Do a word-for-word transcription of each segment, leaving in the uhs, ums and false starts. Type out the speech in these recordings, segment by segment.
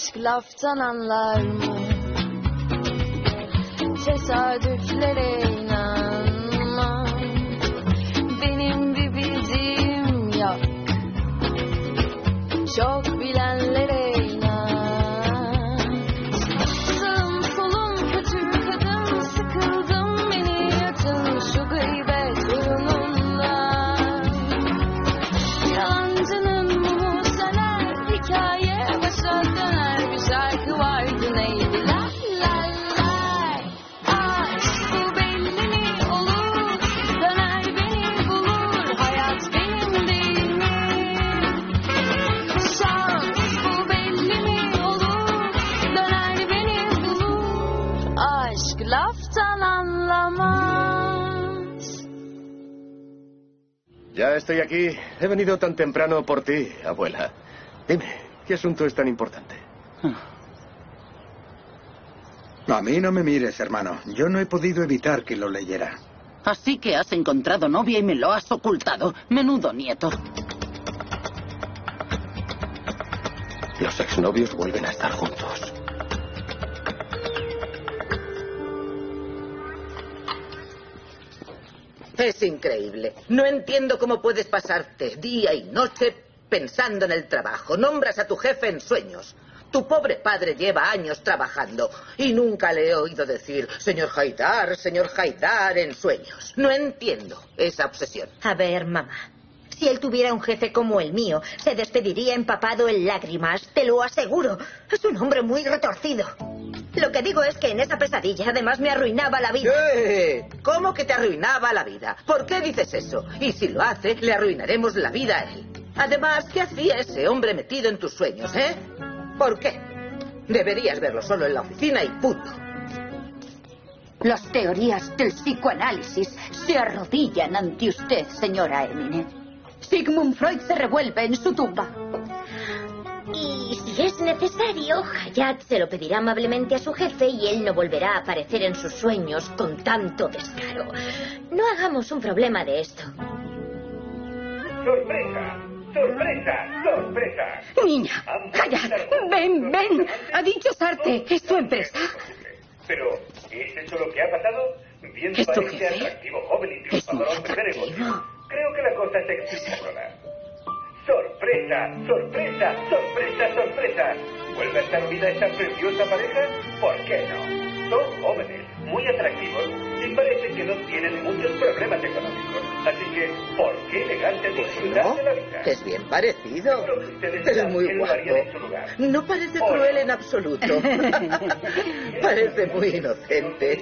Aşk laftan anlar mı? Tesadüflere inanma. Benim bir bildiğim yok. Çok bilenlere inan. Sağım solum kötü kadın, sıkıldım beni yatın şu gıybet huyundan. Yalancının mumu söner, hikaye başa döner. Bir şarkı vardı neydi la la la. Aşk bu belli mi olur, döner beni bulur. Hayat benim değil mi? Şans bu belli mi olur, döner beni bulur. Aşk laftan anlamaz. Ya estoy aquí. He venido tan temprano por ti, abuela. Dime, ¿qué asunto es tan importante? A mí no me mires, hermano. Yo no he podido evitar que lo leyera. Así que has encontrado novia y me lo has ocultado. Menudo nieto. Los exnovios vuelven a estar juntos. Es increíble. No entiendo cómo puedes pasarte día y noche pensando en el trabajo. Nombras a tu jefe en sueños. Tu pobre padre lleva años trabajando y nunca le he oído decir señor Haidar, señor Haidar en sueños. No entiendo esa obsesión. A ver, mamá. Si él tuviera un jefe como el mío, se despediría empapado en lágrimas, te lo aseguro. Es un hombre muy retorcido. Lo que digo es que en esa pesadilla además me arruinaba la vida. ¿Qué? ¿Cómo que te arruinaba la vida? ¿Por qué dices eso? Y si lo hace, le arruinaremos la vida a él. Además, ¿qué hacía ese hombre metido en tus sueños, eh? ¿Por qué? Deberías verlo solo en la oficina y punto. Las teorías del psicoanálisis se arrodillan ante usted, señora Emine. Sigmund Freud se revuelve en su tumba. Y si es necesario, Hayat se lo pedirá amablemente a su jefe y él no volverá a aparecer en sus sueños con tanto descaro. No hagamos un problema de esto. ¡Sorpresa! ¡Sorpresa! ¡Sorpresa! Niña, Hayat, ven, ven. Ha dicho Sarte, ¿es tu empresa? Pero, ¿es eso lo que ha pasado? Bien ¿Es tu parece jefe? atractivo, joven y Es triunfador muy hombre de negocio. atractivo. Creo que la cosa se explica. ¡Sorpresa! ¡Sorpresa! ¡Sorpresa! ¡Sorpresa! ¿Vuelve a estar unida esta preciosa pareja? ¿Por qué no? Son jóvenes, muy atractivos y parece que no tienen muchos problemas económicos. Así que, ¿por qué negarse a disfrutar ¿No? de la vida? Es bien parecido. Creo que ustedes Es saben muy que lo guapo. harían en su lugar. No parece Hola. cruel en absoluto. Parece muy inocente.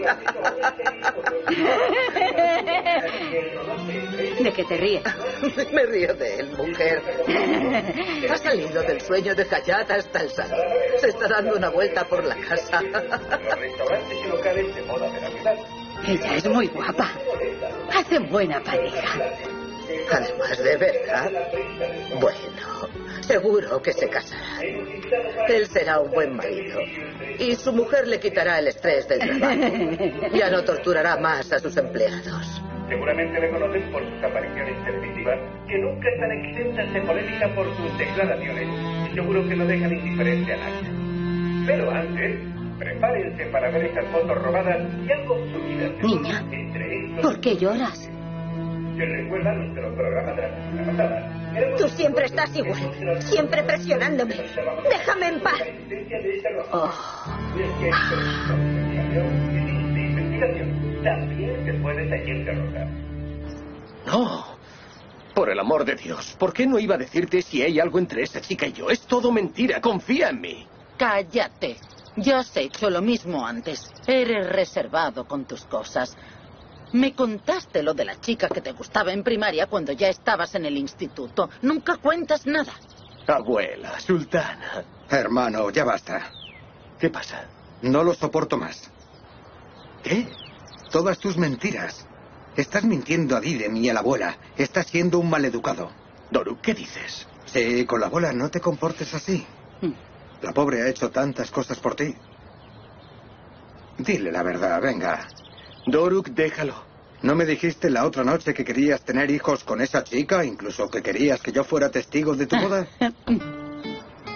¿De qué te ríes? Me río de él, mujer. Ha salido del sueño de Hayat hasta el salón. Se está dando una vuelta por la casa. Los restaurantes y locales de moda de la ciudad. Ella es muy guapa. Hacen buena pareja. Además, de verdad. Bueno, seguro que se casará. Él será un buen marido. Y su mujer le quitará el estrés del trabajo. Ya no torturará más a sus empleados. Seguramente le conocen por sus apariciones televisivas, que nunca están exentas de polémica por sus declaraciones, y seguro que no dejan indiferente a nadie. Pero antes, prepárense para ver estas fotos robadas y algo subidas. Niña, Entre estos, ¿por qué lloras? ¿se recuerda nuestro programa de la semana pasada? Éramos Tú siempre estás igual, siempre presionándome. Déjame en paz. la existencia de esta rosa. Oh. Y es que esto es investigación y de investigación también se puede teñir de rosa. No. Por el amor de Dios, ¿por qué no iba a decirte si hay algo entre esa chica y yo? Es todo mentira, confía en mí. Cállate. Ya has hecho lo mismo antes. Eres reservado con tus cosas. Me contaste lo de la chica que te gustaba en primaria cuando ya estabas en el instituto. Nunca cuentas nada. Abuela, sultana. Hermano, ya basta. ¿Qué pasa? No lo soporto más. ¿Qué? Todas tus mentiras. Estás mintiendo a Didem y a la abuela. Estás siendo un maleducado. Doruk, ¿qué dices? Sí, con la abuela no te comportes así. La pobre ha hecho tantas cosas por ti. Dile la verdad, venga. Doruk, déjalo. ¿No me dijiste la otra noche que querías tener hijos con esa chica? Incluso que querías que yo fuera testigo de tu boda.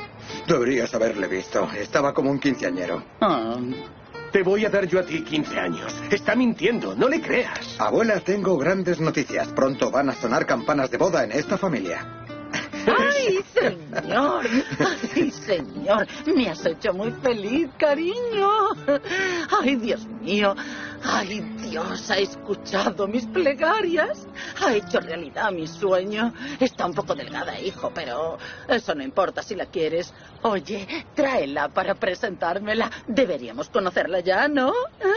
Deberías haberle visto. Estaba como un quinceañero. Ah, Te voy a dar yo a ti quince años. Está mintiendo, no le creas. Abuela, tengo grandes noticias. Pronto van a sonar campanas de boda en esta familia. ¡Ay, señor! ¡Ay, señor! Me has hecho muy feliz, cariño. ¡Ay, Dios mío! ¡Ay, Dios! Ha escuchado mis plegarias. Ha hecho realidad mi sueño. Está un poco delgada, hijo, pero eso no importa si la quieres. Oye, tráela para presentármela. Deberíamos conocerla ya, ¿no?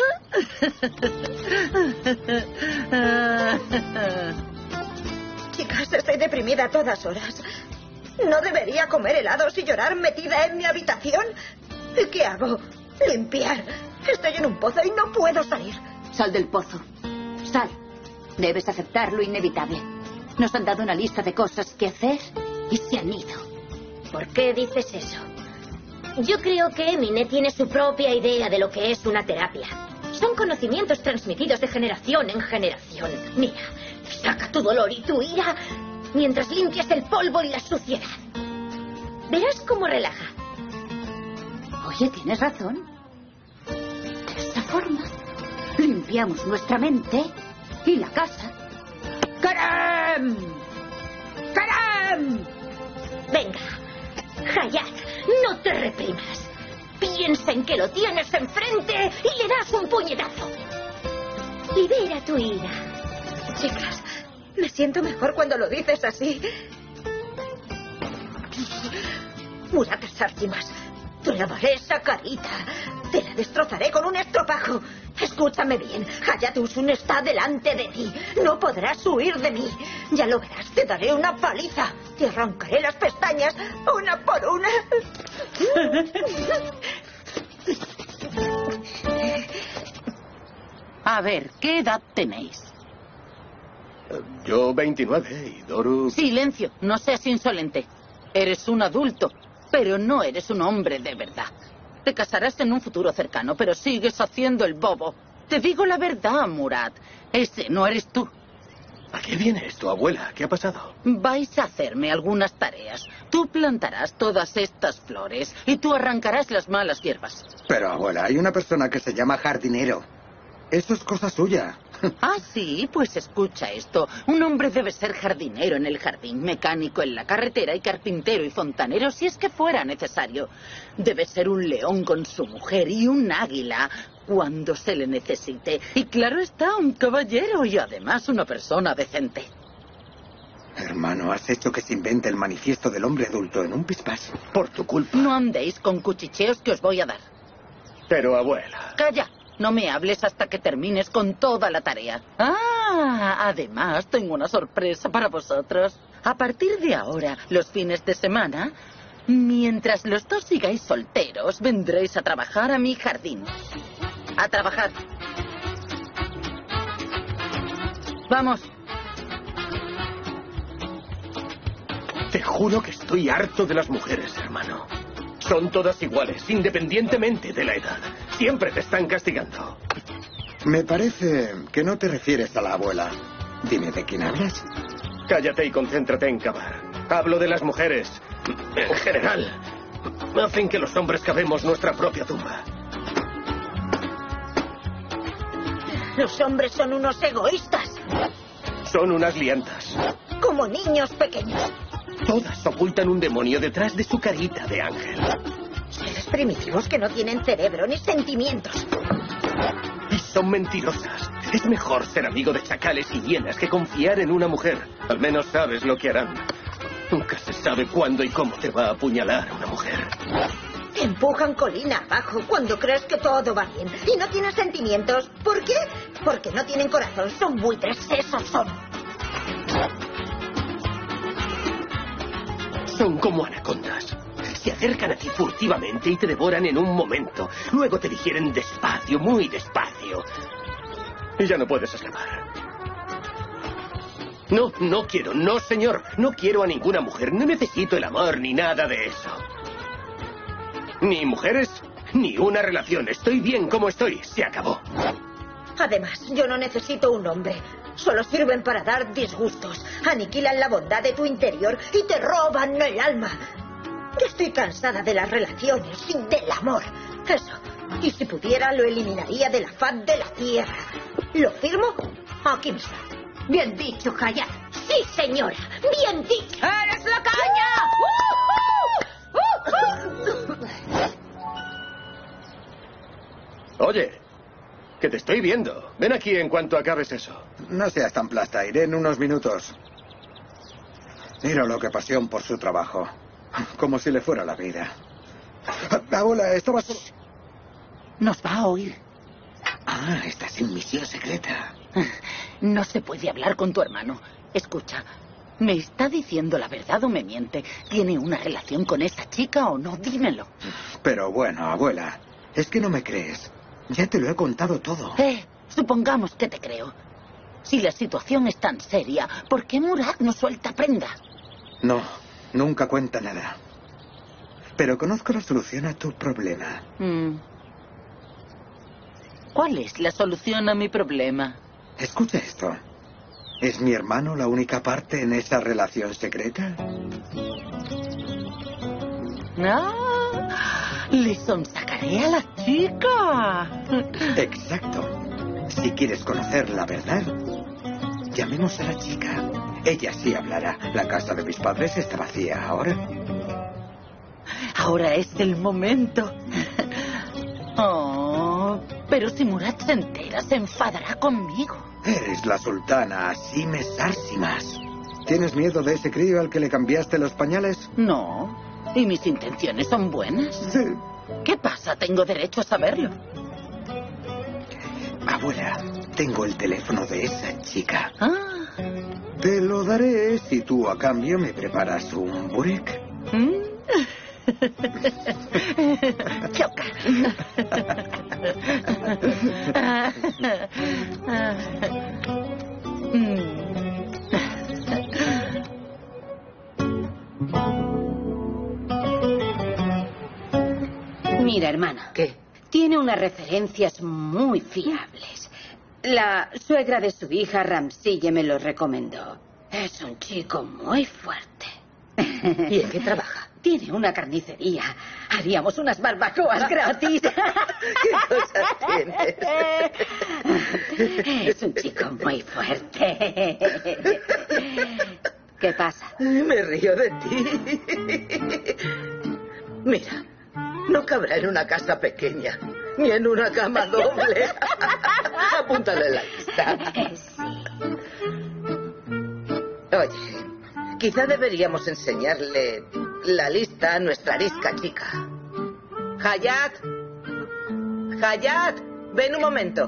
Chicas, estoy deprimida a todas horas. ¿No debería comer helados y llorar metida en mi habitación? ¿Y qué hago? Limpiar. Estoy en un pozo y no puedo salir. Sal del pozo. Sal. Debes aceptar lo inevitable. Nos han dado una lista de cosas que hacer y se han ido. ¿Por qué dices eso? Yo creo que Emine tiene su propia idea de lo que es una terapia. Son conocimientos transmitidos de generación en generación. Mira, saca tu dolor y tu ira mientras limpias el polvo y la suciedad. Verás cómo relaja. Oye, tienes razón. De esa forma, limpiamos nuestra mente y la casa. ¡Karam! ¡Karam! Venga, Hayat, no te reprimas. Piensa en que lo tienes enfrente y le das un puñetazo. Libera tu ira. Chicas, me siento mejor cuando lo dices así. Murat Sarjimas, te lavaré esa carita. Te la destrozaré con un estropajo. Escúchame bien, Hayat Usun está delante de ti. No podrás huir de mí. Ya lo verás, te daré una paliza. Te arrancaré las pestañas una por una. A ver, ¿qué edad tenéis? Yo veintinueve y Doru... Silencio, no seas insolente. Eres un adulto, pero no eres un hombre de verdad. Te casarás en un futuro cercano, pero sigues haciendo el bobo. Te digo la verdad, Murat. Ese no eres tú. ¿A qué viene esto, abuela? ¿Qué ha pasado? Vais a hacerme algunas tareas. Tú plantarás todas estas flores y tú arrancarás las malas hierbas. Pero, abuela, hay una persona que se llama jardinero. Eso es cosa suya. Ah, sí, pues escucha esto. Un hombre debe ser jardinero en el jardín, mecánico en la carretera y carpintero y fontanero si es que fuera necesario. Debe ser un león con su mujer y un águila cuando se le necesite. Y claro está, un caballero y además una persona decente. Hermano, has hecho que se invente el manifiesto del hombre adulto en un pispás. Por tu culpa. No andéis con cuchicheos que os voy a dar. Pero, abuela... Calla. No me hables hasta que termines con toda la tarea. Ah, además tengo una sorpresa para vosotros. A partir de ahora, los fines de semana, mientras los dos sigáis solteros, vendréis a trabajar a mi jardín. A trabajar. Vamos. Te juro que estoy harto de las mujeres, hermano. Son todas iguales, independientemente de la edad. Siempre te están castigando. Me parece que no te refieres a la abuela. Dime, ¿de quién hablas? Cállate y concéntrate en cavar. Hablo de las mujeres. En general, hacen que los hombres cavemos nuestra propia tumba. Los hombres son unos egoístas. Son unas liantas. Como niños pequeños. Todas ocultan un demonio detrás de su carita de ángel. Seres primitivos que no tienen cerebro ni sentimientos. Y son mentirosas. Es mejor ser amigo de chacales y hienas que confiar en una mujer. Al menos sabes lo que harán. Nunca se sabe cuándo y cómo te va a apuñalar una mujer. Te empujan colina abajo cuando crees que todo va bien. Y no tienes sentimientos. ¿Por qué? Porque no tienen corazón. Son buitres. Esos son. Son como anacondas. Se acercan a ti furtivamente y te devoran en un momento. Luego te digieren despacio, muy despacio. Y ya no puedes escapar. No, no quiero, no, señor. No quiero a ninguna mujer. No necesito el amor ni nada de eso. Ni mujeres, ni una relación. Estoy bien como estoy. Se acabó. Además, yo no necesito un hombre. Solo sirven para dar disgustos. Aniquilan la bondad de tu interior y te roban el alma. Yo estoy cansada de las relaciones y del amor. Eso. Y si pudiera, lo eliminaría de la faz de la tierra. ¿Lo firmo? Aquí mismo. Bien dicho, Hayat. Sí, señora. Bien dicho. ¡Eres la caña! Oye, que te estoy viendo. Ven aquí en cuanto acabes eso. No seas tan plasta, iré en unos minutos. Mira lo que pasión por su trabajo. Como si le fuera la vida. Abuela, estaba solo... Nos va a oír. Ah, estás en misión secreta. No se puede hablar con tu hermano. Escucha, ¿me está diciendo la verdad o me miente? ¿Tiene una relación con esa chica o no? Dímelo. Pero bueno, abuela, es que no me crees. Ya te lo he contado todo. Eh, supongamos que te creo. Si la situación es tan seria, ¿por qué Murad no suelta prenda? No, nunca cuenta nada. Pero conozco la solución a tu problema. Mm. ¿Cuál es la solución a mi problema? Escucha esto. ¿Es mi hermano la única parte en esa relación secreta? ¡Ah! ¡Le sonsacaré a la chica! Exacto. Si quieres conocer la verdad, llamemos a la chica. Ella sí hablará. La casa de mis padres está vacía ahora. Ahora es el momento. Oh, pero si Murad se entera, se enfadará conmigo. Eres la sultana, así me sársimas. ¿Tienes miedo de ese crío al que le cambiaste los pañales? No, y mis intenciones son buenas. Sí. ¿Qué pasa? Tengo derecho a saberlo. Abuela, tengo el teléfono de esa chica. Ah. Te lo daré si tú a cambio me preparas un burek. ¿Mm? Choca. Mira, hermana. ¿Qué? Tiene unas referencias muy fiables. La suegra de su hija, Ramsille, me lo recomendó. Es un chico muy fuerte. ¿Y en qué trabaja? Tiene una carnicería. Haríamos unas barbacoas gratis. ¿Qué cosas tienes? Es un chico muy fuerte. ¿Qué pasa? Me río de ti. Mira, no cabrá en una casa pequeña, ni en una cama doble. Apúntalo en la lista. Sí. Oye, quizá deberíamos enseñarle la lista a nuestra arisca chica. Hayat. Hayat, ven un momento.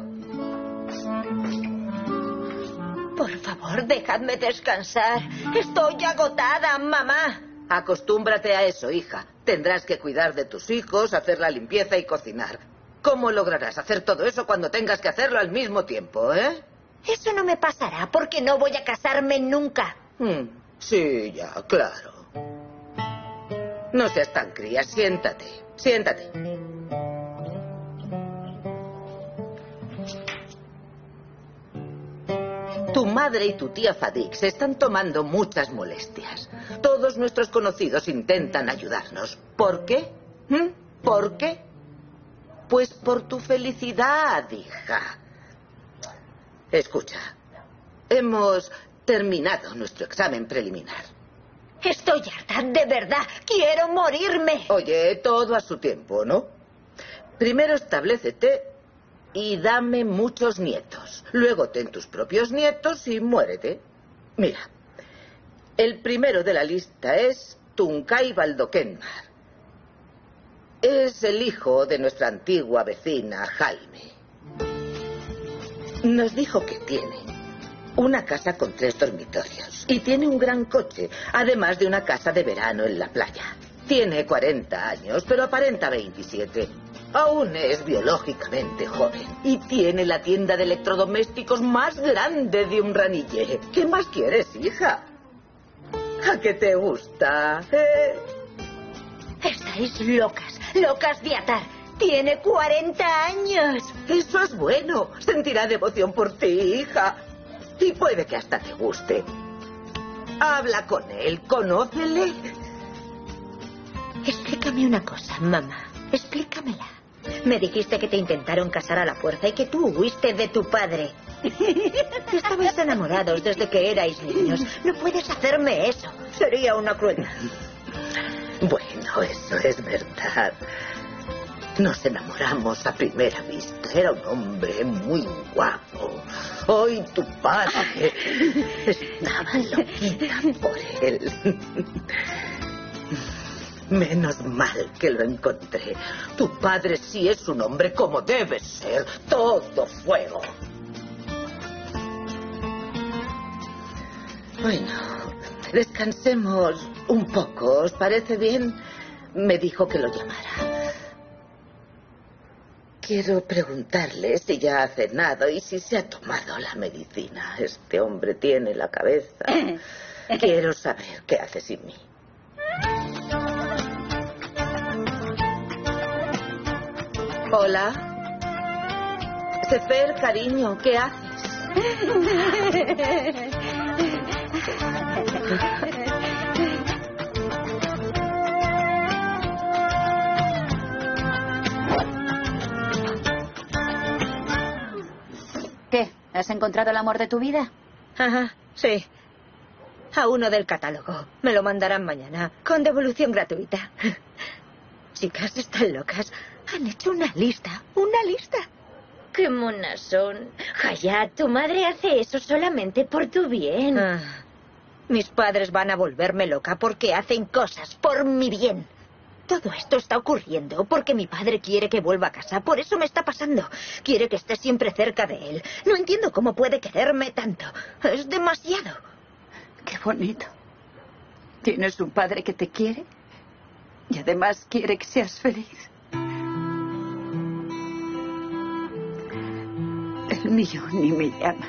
Por favor, dejadme descansar. Estoy agotada, mamá. Acostúmbrate a eso, hija. Tendrás que cuidar de tus hijos, hacer la limpieza y cocinar. ¿Cómo lograrás hacer todo eso cuando tengas que hacerlo al mismo tiempo, eh? Eso no me pasará porque no voy a casarme nunca. Hmm, sí, ya, claro. No seas tan cría, siéntate, siéntate. Tu madre y tu tía Fadik se están tomando muchas molestias. Todos nuestros conocidos intentan ayudarnos. ¿Por qué? ¿Mm? ¿Por qué? Pues por tu felicidad, hija. Escucha, hemos terminado nuestro examen preliminar. Estoy harta, de verdad. Quiero morirme. Oye, todo a su tiempo, ¿no? Primero establécete y dame muchos nietos. Luego ten tus propios nietos y muérete. Mira, el primero de la lista es Tuncay Baldokenmar. Es el hijo de nuestra antigua vecina, Jaime. Nos dijo que tiene una casa con tres dormitorios y tiene un gran coche, además de una casa de verano en la playa. Tiene cuarenta años, pero aparenta veintisiete. Aún es biológicamente joven y tiene la tienda de electrodomésticos más grande de un ranille. ¿Qué más quieres, hija? ¿A qué te gusta? ¿Eh? Estáis locas, locas de atar. Tiene cuarenta años. Eso es bueno. Sentirá devoción por ti, hija. Y puede que hasta te guste. Habla con él, conócele. Explícame una cosa, mamá. Explícamela. Me dijiste que te intentaron casar a la fuerza y que tú huiste de tu padre. Estabais enamorados desde que erais niños. No puedes hacerme eso. Sería una crueldad. Bueno, eso es verdad. Nos enamoramos a primera vista. Era un hombre muy guapo. Hoy tu padre estaba loquita por él. Menos mal que lo encontré. Tu padre sí es un hombre como debe ser. Todo fuego. Bueno, descansemos un poco. ¿Os parece bien? Me dijo que lo llamara. Quiero preguntarle si ya ha cenado y si se ha tomado la medicina. Este hombre tiene la cabeza. Quiero saber qué hace sin mí. Hola. Sefer, cariño, ¿qué haces? ¿Qué? ¿Has encontrado el amor de tu vida? Ajá, sí. A uno del catálogo. Me lo mandarán mañana, con devolución gratuita. Chicas, están locas. Han hecho una lista. Una lista. ¡Qué monas son! Hayat, tu madre hace eso solamente por tu bien. Ah, mis padres van a volverme loca porque hacen cosas por mi bien. Todo esto está ocurriendo porque mi padre quiere que vuelva a casa. Por eso me está pasando. Quiere que esté siempre cerca de él. No entiendo cómo puede quererme tanto. Es demasiado. Qué bonito. Tienes un padre que te quiere y además quiere que seas feliz. El mío ni me llama.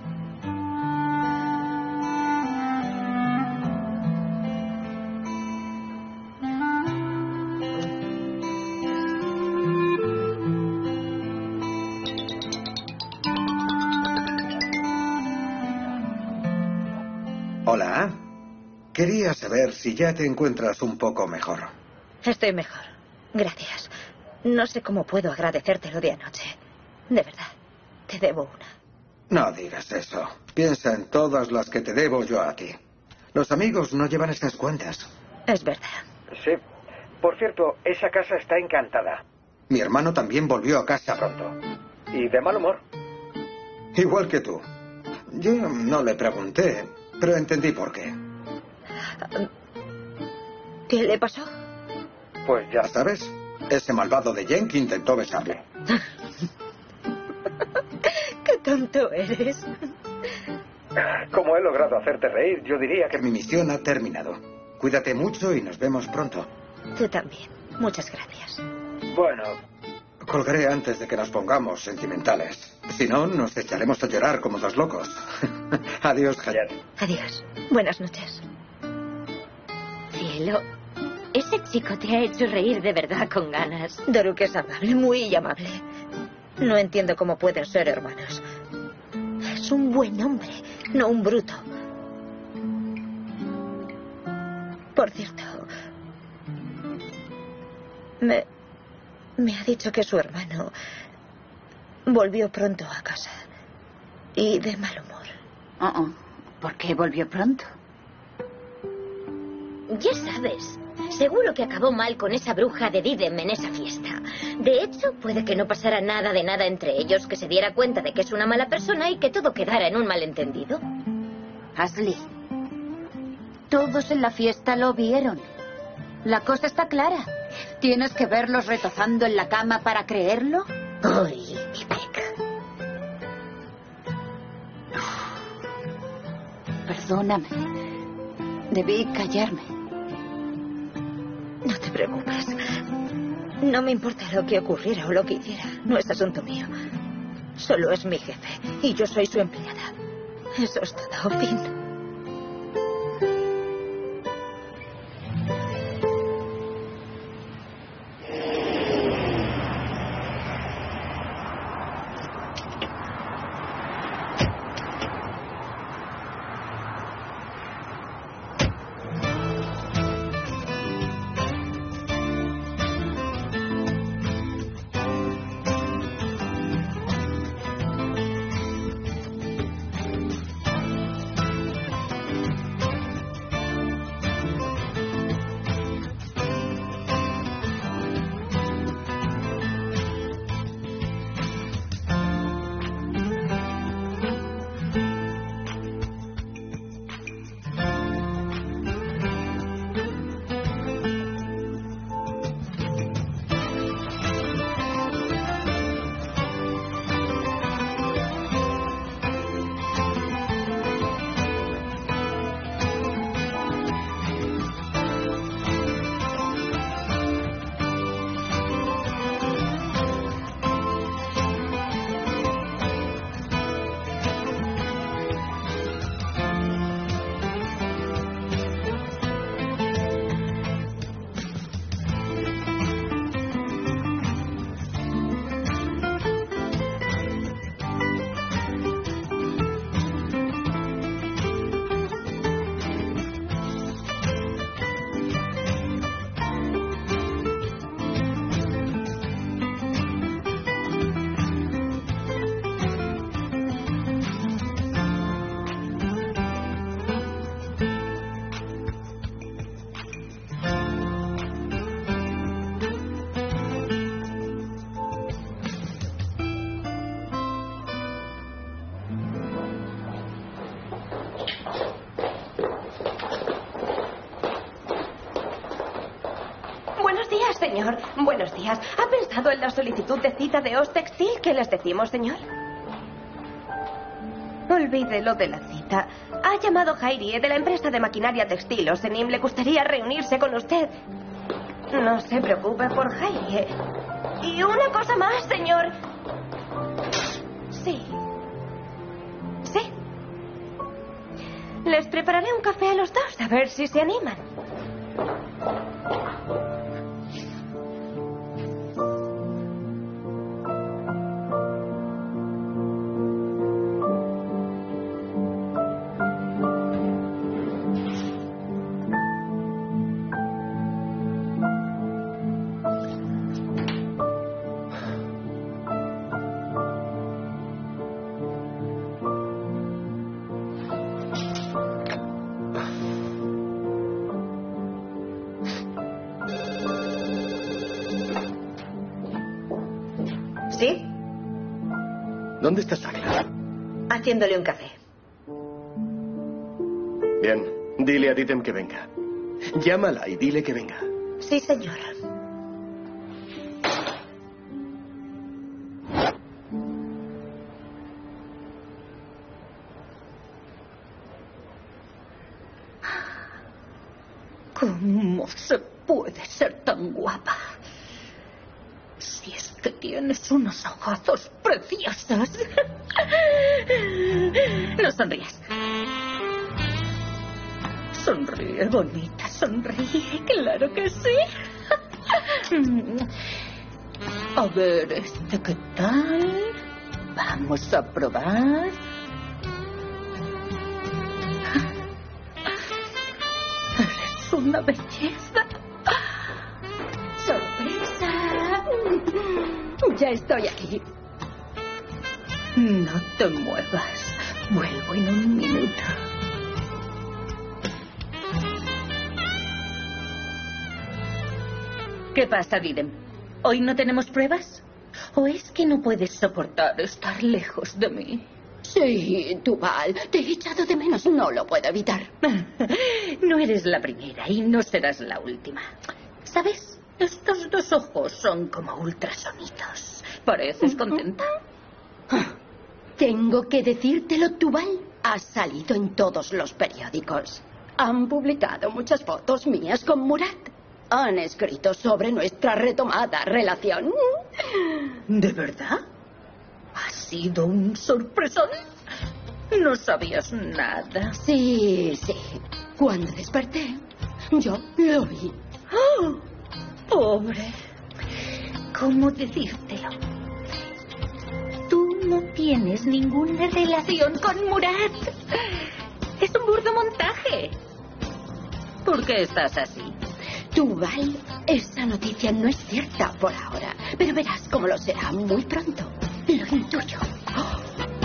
Hola. Quería saber si ya te encuentras un poco mejor. Estoy mejor. Gracias. No sé cómo puedo agradecértelo de anoche. De verdad. Te debo una. No digas eso. Piensa en todas las que te debo yo a ti. Los amigos no llevan estas cuentas. Es verdad. Sí. Por cierto, esa casa está encantada. Mi hermano también volvió a casa pronto. Y de mal humor. Igual que tú. Yo no le pregunté, pero entendí por qué. ¿Qué le pasó? Pues ya ¿Ya sabes? Ese malvado de Jen que intentó besarle. ¡Qué tonto eres! Como he logrado hacerte reír, yo diría que... Mi misión ha terminado. Cuídate mucho y nos vemos pronto. Tú también. Muchas gracias. Bueno, Colgaré antes de que nos pongamos sentimentales. Si no, nos echaremos a llorar como dos locos. Adiós, Hayat. Adiós. Buenas noches. Cielo, ese chico te ha hecho reír de verdad con ganas. Daruk es amable, muy amable. No entiendo cómo pueden ser hermanos. Es un buen hombre, no un bruto. Por cierto, me, me ha dicho que su hermano volvió pronto a casa y de mal humor. Oh, oh. ¿Por qué volvió pronto? Ya sabes, seguro que acabó mal con esa bruja de Didem en esa fiesta. De hecho, puede que no pasara nada de nada entre ellos, que se diera cuenta de que es una mala persona y que todo quedara en un malentendido. Ashley, todos en la fiesta lo vieron. La cosa está clara. ¿Tienes que verlos retozando en la cama para creerlo? Uy, Ipek. Perdóname. Debí callarme. No te preocupes. No me importa lo que ocurriera o lo que hiciera. No es asunto mío. Solo es mi jefe y yo soy su empleada. Eso es todo, fin. Buenos días, señor. Buenos días. ¿Ha pensado en la solicitud de cita de Oz Textil? ¿Qué les decimos, señor? Olvide lo de la cita. Ha llamado Jairi de la empresa de maquinaria textil Osenim. Le gustaría reunirse con usted. No se preocupe por Jairi. Y una cosa más, señor. Sí. Sí. Les prepararé un café a los dos, a ver si se animan. ¿Sí? ¿Dónde está Sagla? Haciéndole un café. Bien, dile a Didem que venga. Llámala y dile que venga. Sí, señora. ¿Cómo se puede ser tan guapa? Si es que tienes unos ojazos preciosos. No sonrías. Sonríe, bonita, sonríe. Claro que sí. A ver, ¿este qué tal? Vamos a probar. Eres una belleza. ¡Sorpresa! Ya estoy aquí. No te muevas. Vuelvo en un minuto. ¿Qué pasa, Didem? ¿Hoy no tenemos pruebas? ¿O es que no puedes soportar estar lejos de mí? Sí, Duval, te he echado de menos, no lo puedo evitar. No eres la primera y no serás la última. ¿Sabes? Estos dos ojos son como ultrasonidos. ¿Pareces contenta? Tengo que decírtelo, Duval. Ha salido en todos los periódicos. Han publicado muchas fotos mías con Murat. Han escrito sobre nuestra retomada relación. ¿De verdad? ¿Ha sido un sorpresón? No sabías nada. Sí, sí. Cuando desperté, yo lo vi. ¡Oh! Pobre. ¿Cómo decírtelo? Tú no tienes ninguna relación con Murat. Es un burdo montaje. ¿Por qué estás así? Duval, esa noticia no es cierta por ahora, pero verás cómo lo será muy pronto. Lo intuyo. Oh.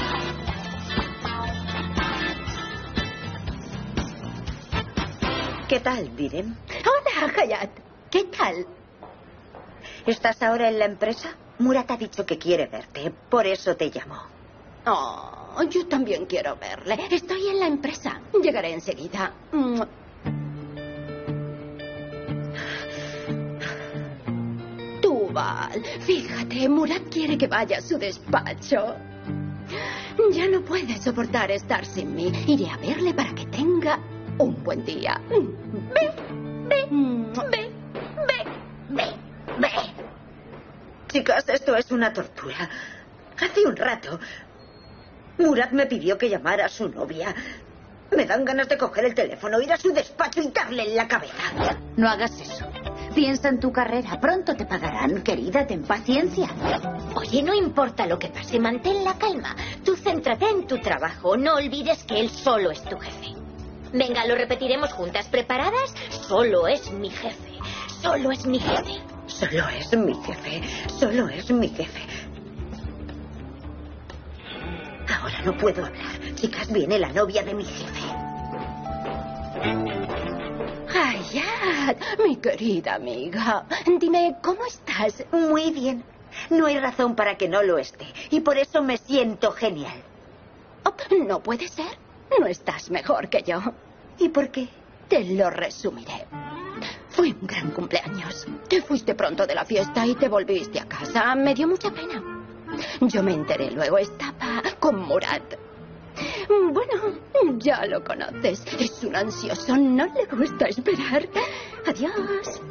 ¿Qué tal, Didem? Hola, Hayat. ¿Qué tal? ¿Estás ahora en la empresa? Murat ha dicho que quiere verte, por eso te llamó. Oh, yo también quiero verle. Estoy en la empresa. Llegaré enseguida. Duval, fíjate, Murat quiere que vaya a su despacho. Ya no puede soportar estar sin mí. Iré a verle para que tenga un buen día. Ve, ve, ve, ve, ve, ve. Chicas, esto es una tortura. Hace un rato, Murat me pidió que llamara a su novia. Me dan ganas de coger el teléfono, ir a su despacho y darle en la cabeza. No hagas eso. Piensa en tu carrera. Pronto te pagarán. Querida, ten paciencia. Oye, no importa lo que pase, mantén la calma. Tú céntrate en tu trabajo. No olvides que él solo es tu jefe. Venga, lo repetiremos juntas. ¿Preparadas? Solo es mi jefe. Solo es mi jefe. Solo es mi jefe. Solo es mi jefe. Ahora no puedo hablar. Chicas, viene la novia de mi jefe. Hayat, mi querida amiga. Dime, ¿cómo estás? Muy bien. No hay razón para que no lo esté. Y por eso me siento genial. Oh, no puede ser. No estás mejor que yo. ¿Y por qué? Te lo resumiré. Fue un gran cumpleaños. Te fuiste pronto de la fiesta y te volviste a casa. Me dio mucha pena. Yo me enteré luego. Estaba con Murat. Bueno, ya lo conoces. Es un ansioso. No le gusta esperar. Adiós.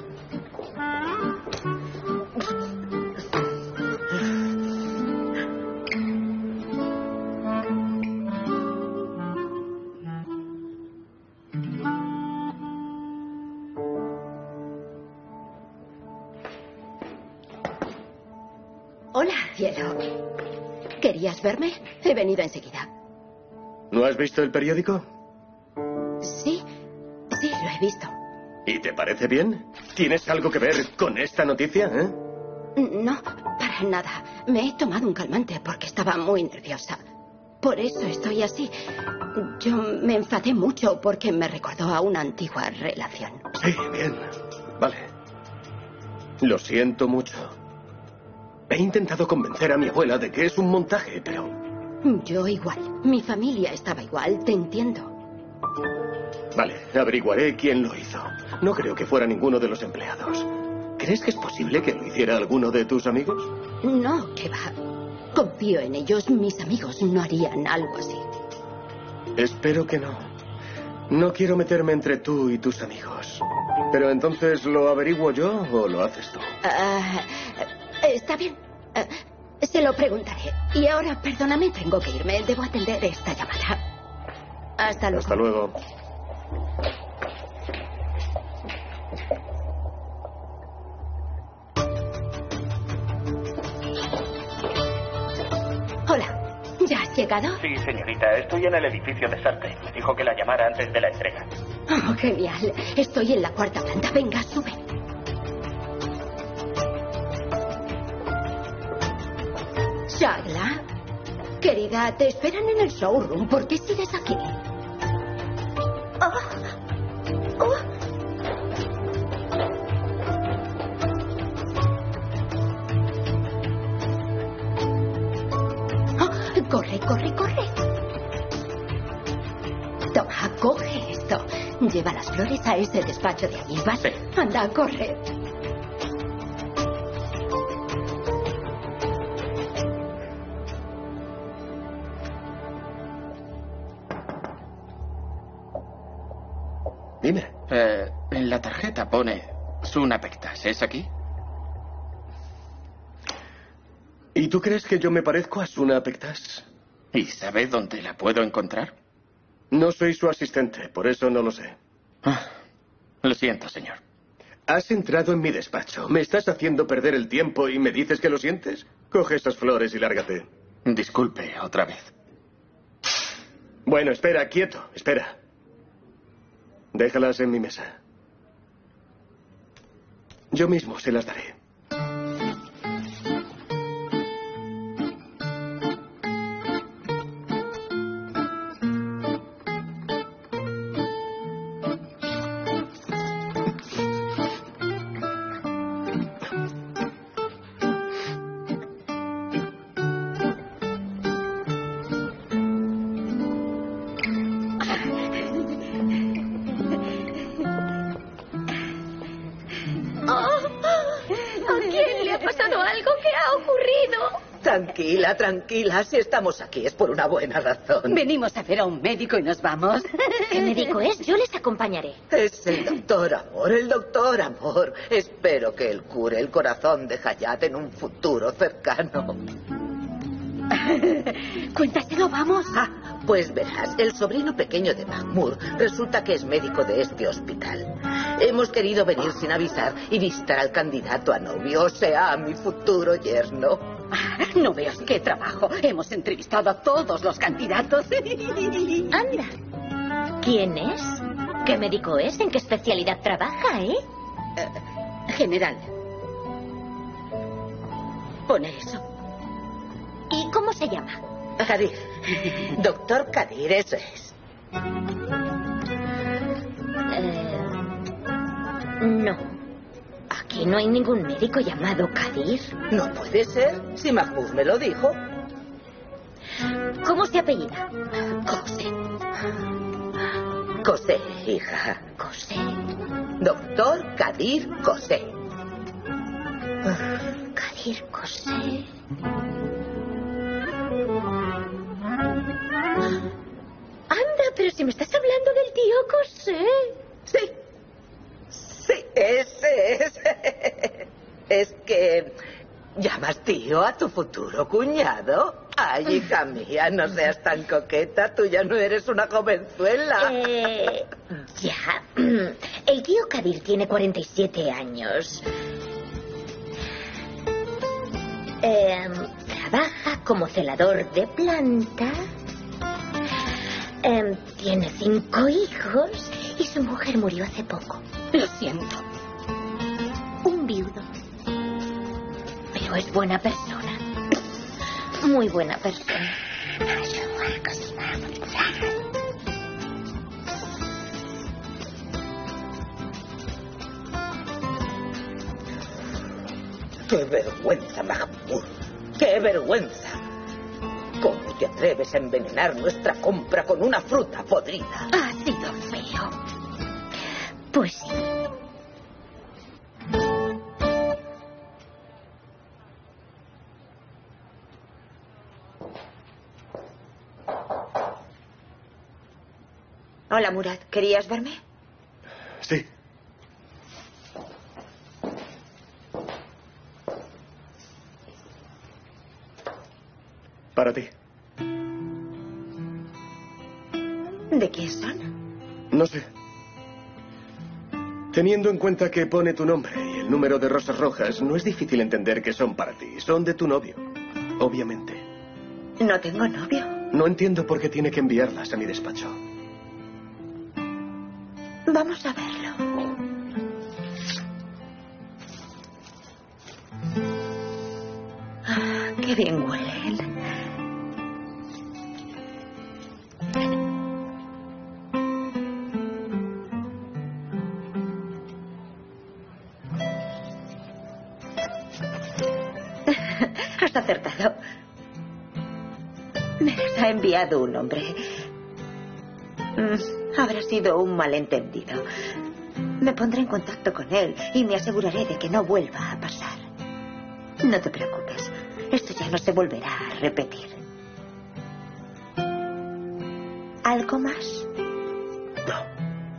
Hola, cielo. ¿Querías verme? He venido enseguida. ¿No has visto el periódico? Sí, sí, lo he visto. ¿Y te parece bien? ¿Tienes algo que ver con esta noticia, eh? No, para nada. Me he tomado un calmante porque estaba muy nerviosa. Por eso estoy así. Yo me enfadé mucho porque me recordó a una antigua relación. Sí, bien. Vale. Lo siento mucho. He intentado convencer a mi abuela de que es un montaje, pero... Yo igual. Mi familia estaba igual, te entiendo. Vale, averiguaré quién lo hizo. No creo que fuera ninguno de los empleados. ¿Crees que es posible que lo hiciera alguno de tus amigos? No, que va. Confío en ellos. Mis amigos no harían algo así. Espero que no. No quiero meterme entre tú y tus amigos. Pero entonces, ¿lo averiguo yo o lo haces tú? Uh, está bien. Uh, se lo preguntaré. Y ahora, perdóname, tengo que irme. Debo atender esta llamada. Hasta luego. Hasta luego. Hola. ¿Ya has llegado? Sí, señorita. Estoy en el edificio de Sartre. Me dijo que la llamara antes de la entrega. Oh, genial. Estoy en la cuarta planta. Venga, sube. Charla, querida, te esperan en el showroom. ¿Por qué sigues aquí? Oh. Oh. Oh, corre, corre, corre. Toma, coge esto. Lleva las flores a ese despacho de allí, ¿vale? Sí. Anda, corre. Dime. Eh, en la tarjeta pone Sunapectas. ¿Es aquí? ¿Y tú crees que yo me parezco a Sunapectas? ¿Y sabe dónde la puedo encontrar? No soy su asistente, por eso no lo sé. Ah, lo siento, señor. Has entrado en mi despacho. Me estás haciendo perder el tiempo y me dices que lo sientes. Coge esas flores y lárgate. Disculpe, otra vez. Bueno, espera, quieto, espera. Déjalas en mi mesa. Yo mismo se las daré. Tranquila, tranquila. Si estamos aquí es por una buena razón. Venimos a ver a un médico y nos vamos. ¿Qué médico es? Yo les acompañaré. Es el doctor Amor, el doctor Amor. Espero que él cure el corazón de Hayat en un futuro cercano. Cuéntaselo, vamos. Ah, pues verás, el sobrino pequeño de Mahmoud resulta que es médico de este hospital. Hemos querido venir sin avisar y visitar al candidato a novio, o sea, a mi futuro yerno. No veas qué trabajo. Hemos entrevistado a todos los candidatos. Anda. ¿Quién es? ¿Qué médico es? ¿En qué especialidad trabaja, eh? Uh, general. Pone eso. ¿Y cómo se llama? Kadir. Doctor Kadir, eso es. Eh, no. Aquí no hay ningún médico llamado Kadir. No puede ser, si Mahmoud me lo dijo. ¿Cómo se apellida? Cosé. Cosé, hija. Cosé. Doctor Kadir Cosé. Kadir Cosé. Anda, pero si me estás hablando del tío Cosé. Sí. Sí, ese es. Es que... ¿Llamas tío a tu futuro cuñado? Ay, hija mía, no seas tan coqueta. Tú ya no eres una jovenzuela. Eh, ya. El tío Kadir tiene cuarenta y siete años. Eh, trabaja como celador de planta. Eh, tiene cinco hijos y su mujer murió hace poco. Lo siento. Un viudo. Pero es buena persona. Muy buena persona. ¡Qué vergüenza, Mahmoud! ¡Qué vergüenza! ¿Cómo te atreves a envenenar nuestra compra con una fruta podrida? Ha sido feo. Pues sí. Hola, Murad. ¿Querías verme? Sí. Para ti. ¿De quién son? No sé. Teniendo en cuenta que pone tu nombre y el número de rosas rojas, no es difícil entender que son para ti. Son de tu novio, obviamente. No tengo novio. No entiendo por qué tiene que enviarlas a mi despacho. Vamos a verlo. Ah, qué bien huele él. Has acertado. Me las ha enviado un hombre. Mm, habrá sido un malentendido. Me pondré en contacto con él y me aseguraré de que no vuelva a pasar. No te preocupes. Esto ya no se volverá a repetir. ¿Algo más? No.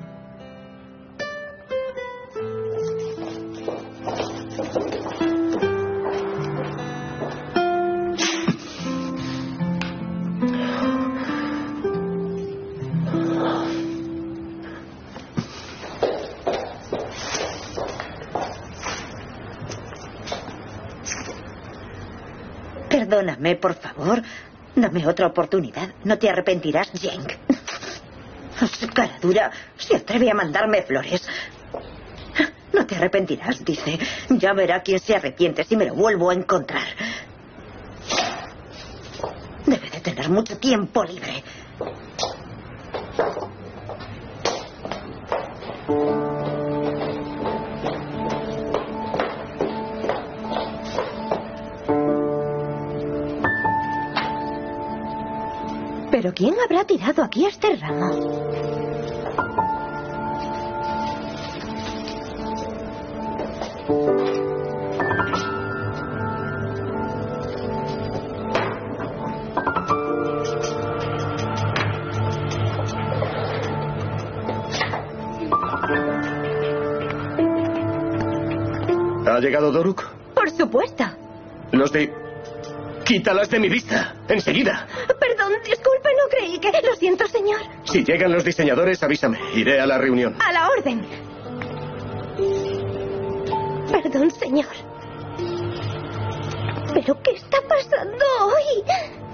Perdóname, por favor. Dame otra oportunidad. No te arrepentirás, Jenk. Su cara dura se atreve a mandarme flores. No te arrepentirás, dice. Ya verá quién se arrepiente si me lo vuelvo a encontrar. Debe de tener mucho tiempo libre. ¿Pero quién habrá tirado aquí este ramo? ¿Ha llegado Doruk? Por supuesto. Los de... ¡Quítalas de mi vista! ¡Enseguida! Perdón, disculpe, no creí que... Lo siento, señor. Si llegan los diseñadores, avísame. Iré a la reunión. A la orden. Perdón, señor. ¿Pero qué está pasando hoy?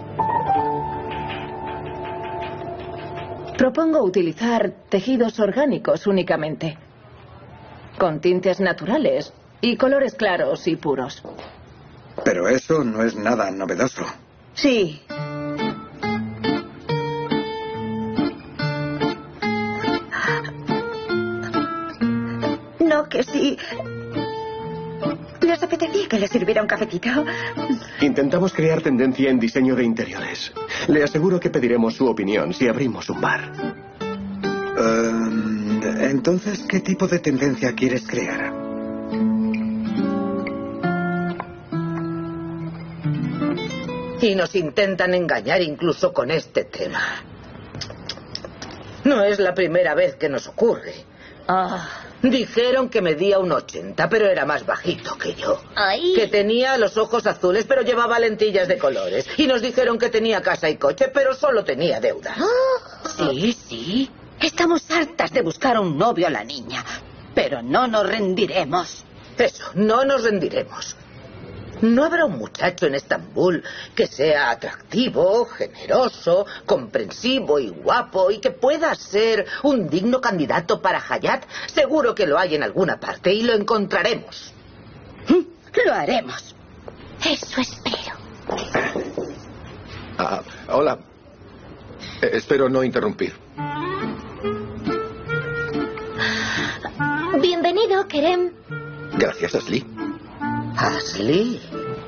Propongo utilizar tejidos orgánicos únicamente, con tintes naturales y colores claros y puros. Pero eso no es nada novedoso. Sí. No, que sí. ¿Les apetecía que les sirviera un cafetito? Intentamos crear tendencia en diseño de interiores. Le aseguro que pediremos su opinión si abrimos un bar. Um, entonces, ¿qué tipo de tendencia quieres crear? Y nos intentan engañar incluso con este tema. No es la primera vez que nos ocurre. Ah. Dijeron que medía un ochenta, pero era más bajito que yo. Ay. Que tenía los ojos azules, pero llevaba lentillas de colores. Y nos dijeron que tenía casa y coche, pero solo tenía deuda. Oh. Sí, sí. Estamos hartas de buscar un novio a la niña. Pero no nos rendiremos. Eso, no nos rendiremos. No habrá un muchacho en Estambul que sea atractivo, generoso, comprensivo y guapo y que pueda ser un digno candidato para Hayat. Seguro que lo hay en alguna parte y lo encontraremos. Lo haremos. Eso espero. Ah, hola. Eh, espero no interrumpir. Bienvenido, Kerem. Gracias, Ashley. ¿Ashley?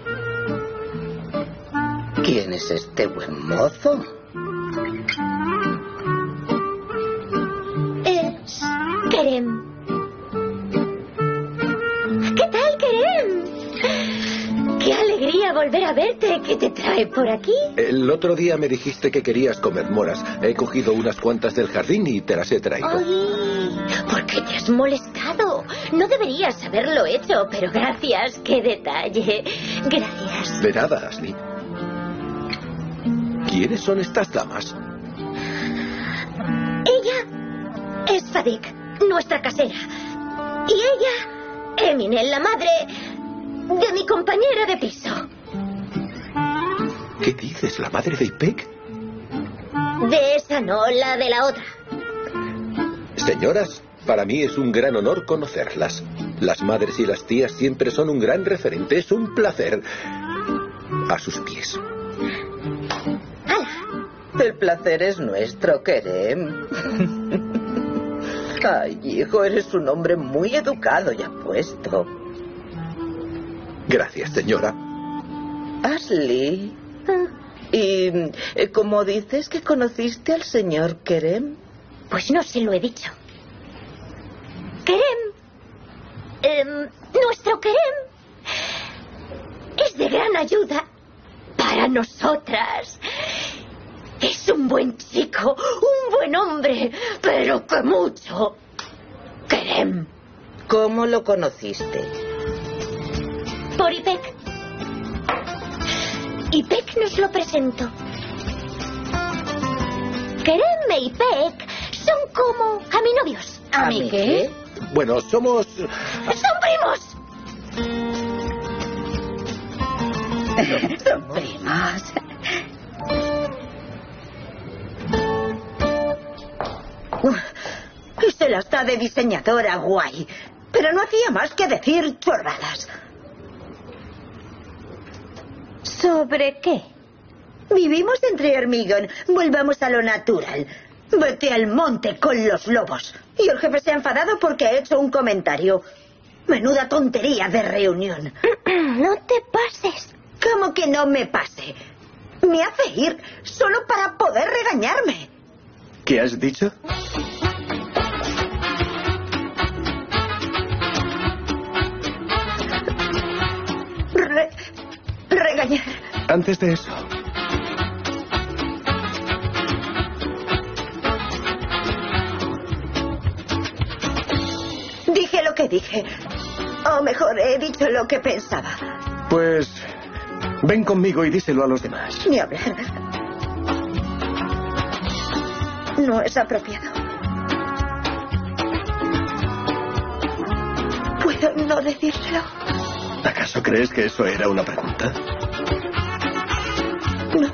¿Quién es este buen mozo? Es Kerem. ¿Qué tal, Kerem? ¡Qué alegría volver a verte! ¿Qué te trae por aquí? El otro día me dijiste que querías comer moras. He cogido unas cuantas del jardín y te las he traído. Ay, ¿por qué te has molestado? No deberías haberlo hecho, pero gracias. ¡Qué detalle! Gracias. De nada, Ashley. ¿Quiénes son estas damas? Ella es Fadik, nuestra casera. Y ella, Emine, la madre de mi compañera de piso. ¿Qué dices, la madre de Ipek? De esa no, la de la otra. Señoras, para mí es un gran honor conocerlas. Las madres y las tías siempre son un gran referente. Es un placer. A sus pies. El placer es nuestro, Kerem. Ay, hijo, eres un hombre muy educado y apuesto. Gracias, señora. Ashley. ¿Y eh, cómo dices que conociste al señor Kerem? Pues no se lo he dicho. Kerem, eh, nuestro Kerem, es de gran ayuda para nosotras. Es un buen chico, un buen hombre, pero que mucho. Kerem. ¿Cómo lo conociste? Por Ipek. Ipek nos lo presentó. Kerem e Ipek son como aminovios. ¿A mí qué? Bueno, somos... ¡Son primos! Son primos. Y se las da de diseñadora guay. Pero no hacía más que decir chorradas. ¿Sobre qué? Vivimos entre hormigón. Volvamos a lo natural. Vete al monte con los lobos. Y el jefe se ha enfadado porque ha hecho un comentario. Menuda tontería de reunión. No te pases. ¿Cómo que no me pase? Me hace ir solo para poder regañarme. ¿Qué has dicho? Re- regañar. Antes de eso, Dije lo que dije. O mejor, he dicho lo que pensaba. pues ven conmigo y díselo a los demás. Ni hablar. No es apropiado. ¿Puedo no decírselo? ¿Acaso crees que eso era una pregunta? No.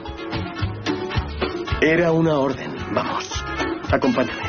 Era una orden. Vamos, acompáñame.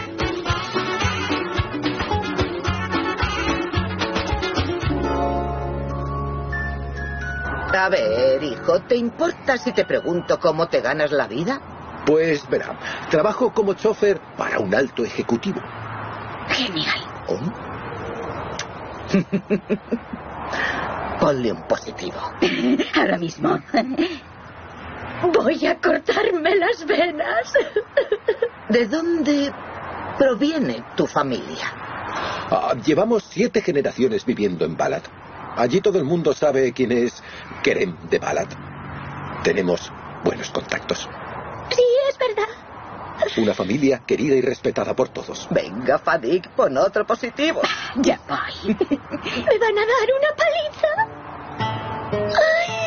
A ver, hijo, ¿te importa si te pregunto cómo te ganas la vida? Pues verá, trabajo como chofer para un alto ejecutivo. Genial. ¿Oh? Ponle un positivo. Ahora mismo. Voy a cortarme las venas. ¿De dónde proviene tu familia? Ah, llevamos siete generaciones viviendo en Balad. Allí todo el mundo sabe quién es Kerem de Balad. Tenemos buenos contactos. Sí, es verdad. Una familia querida y respetada por todos. Venga, Fadik, pon otro positivo. Ya voy. ¿Me van a dar una paliza?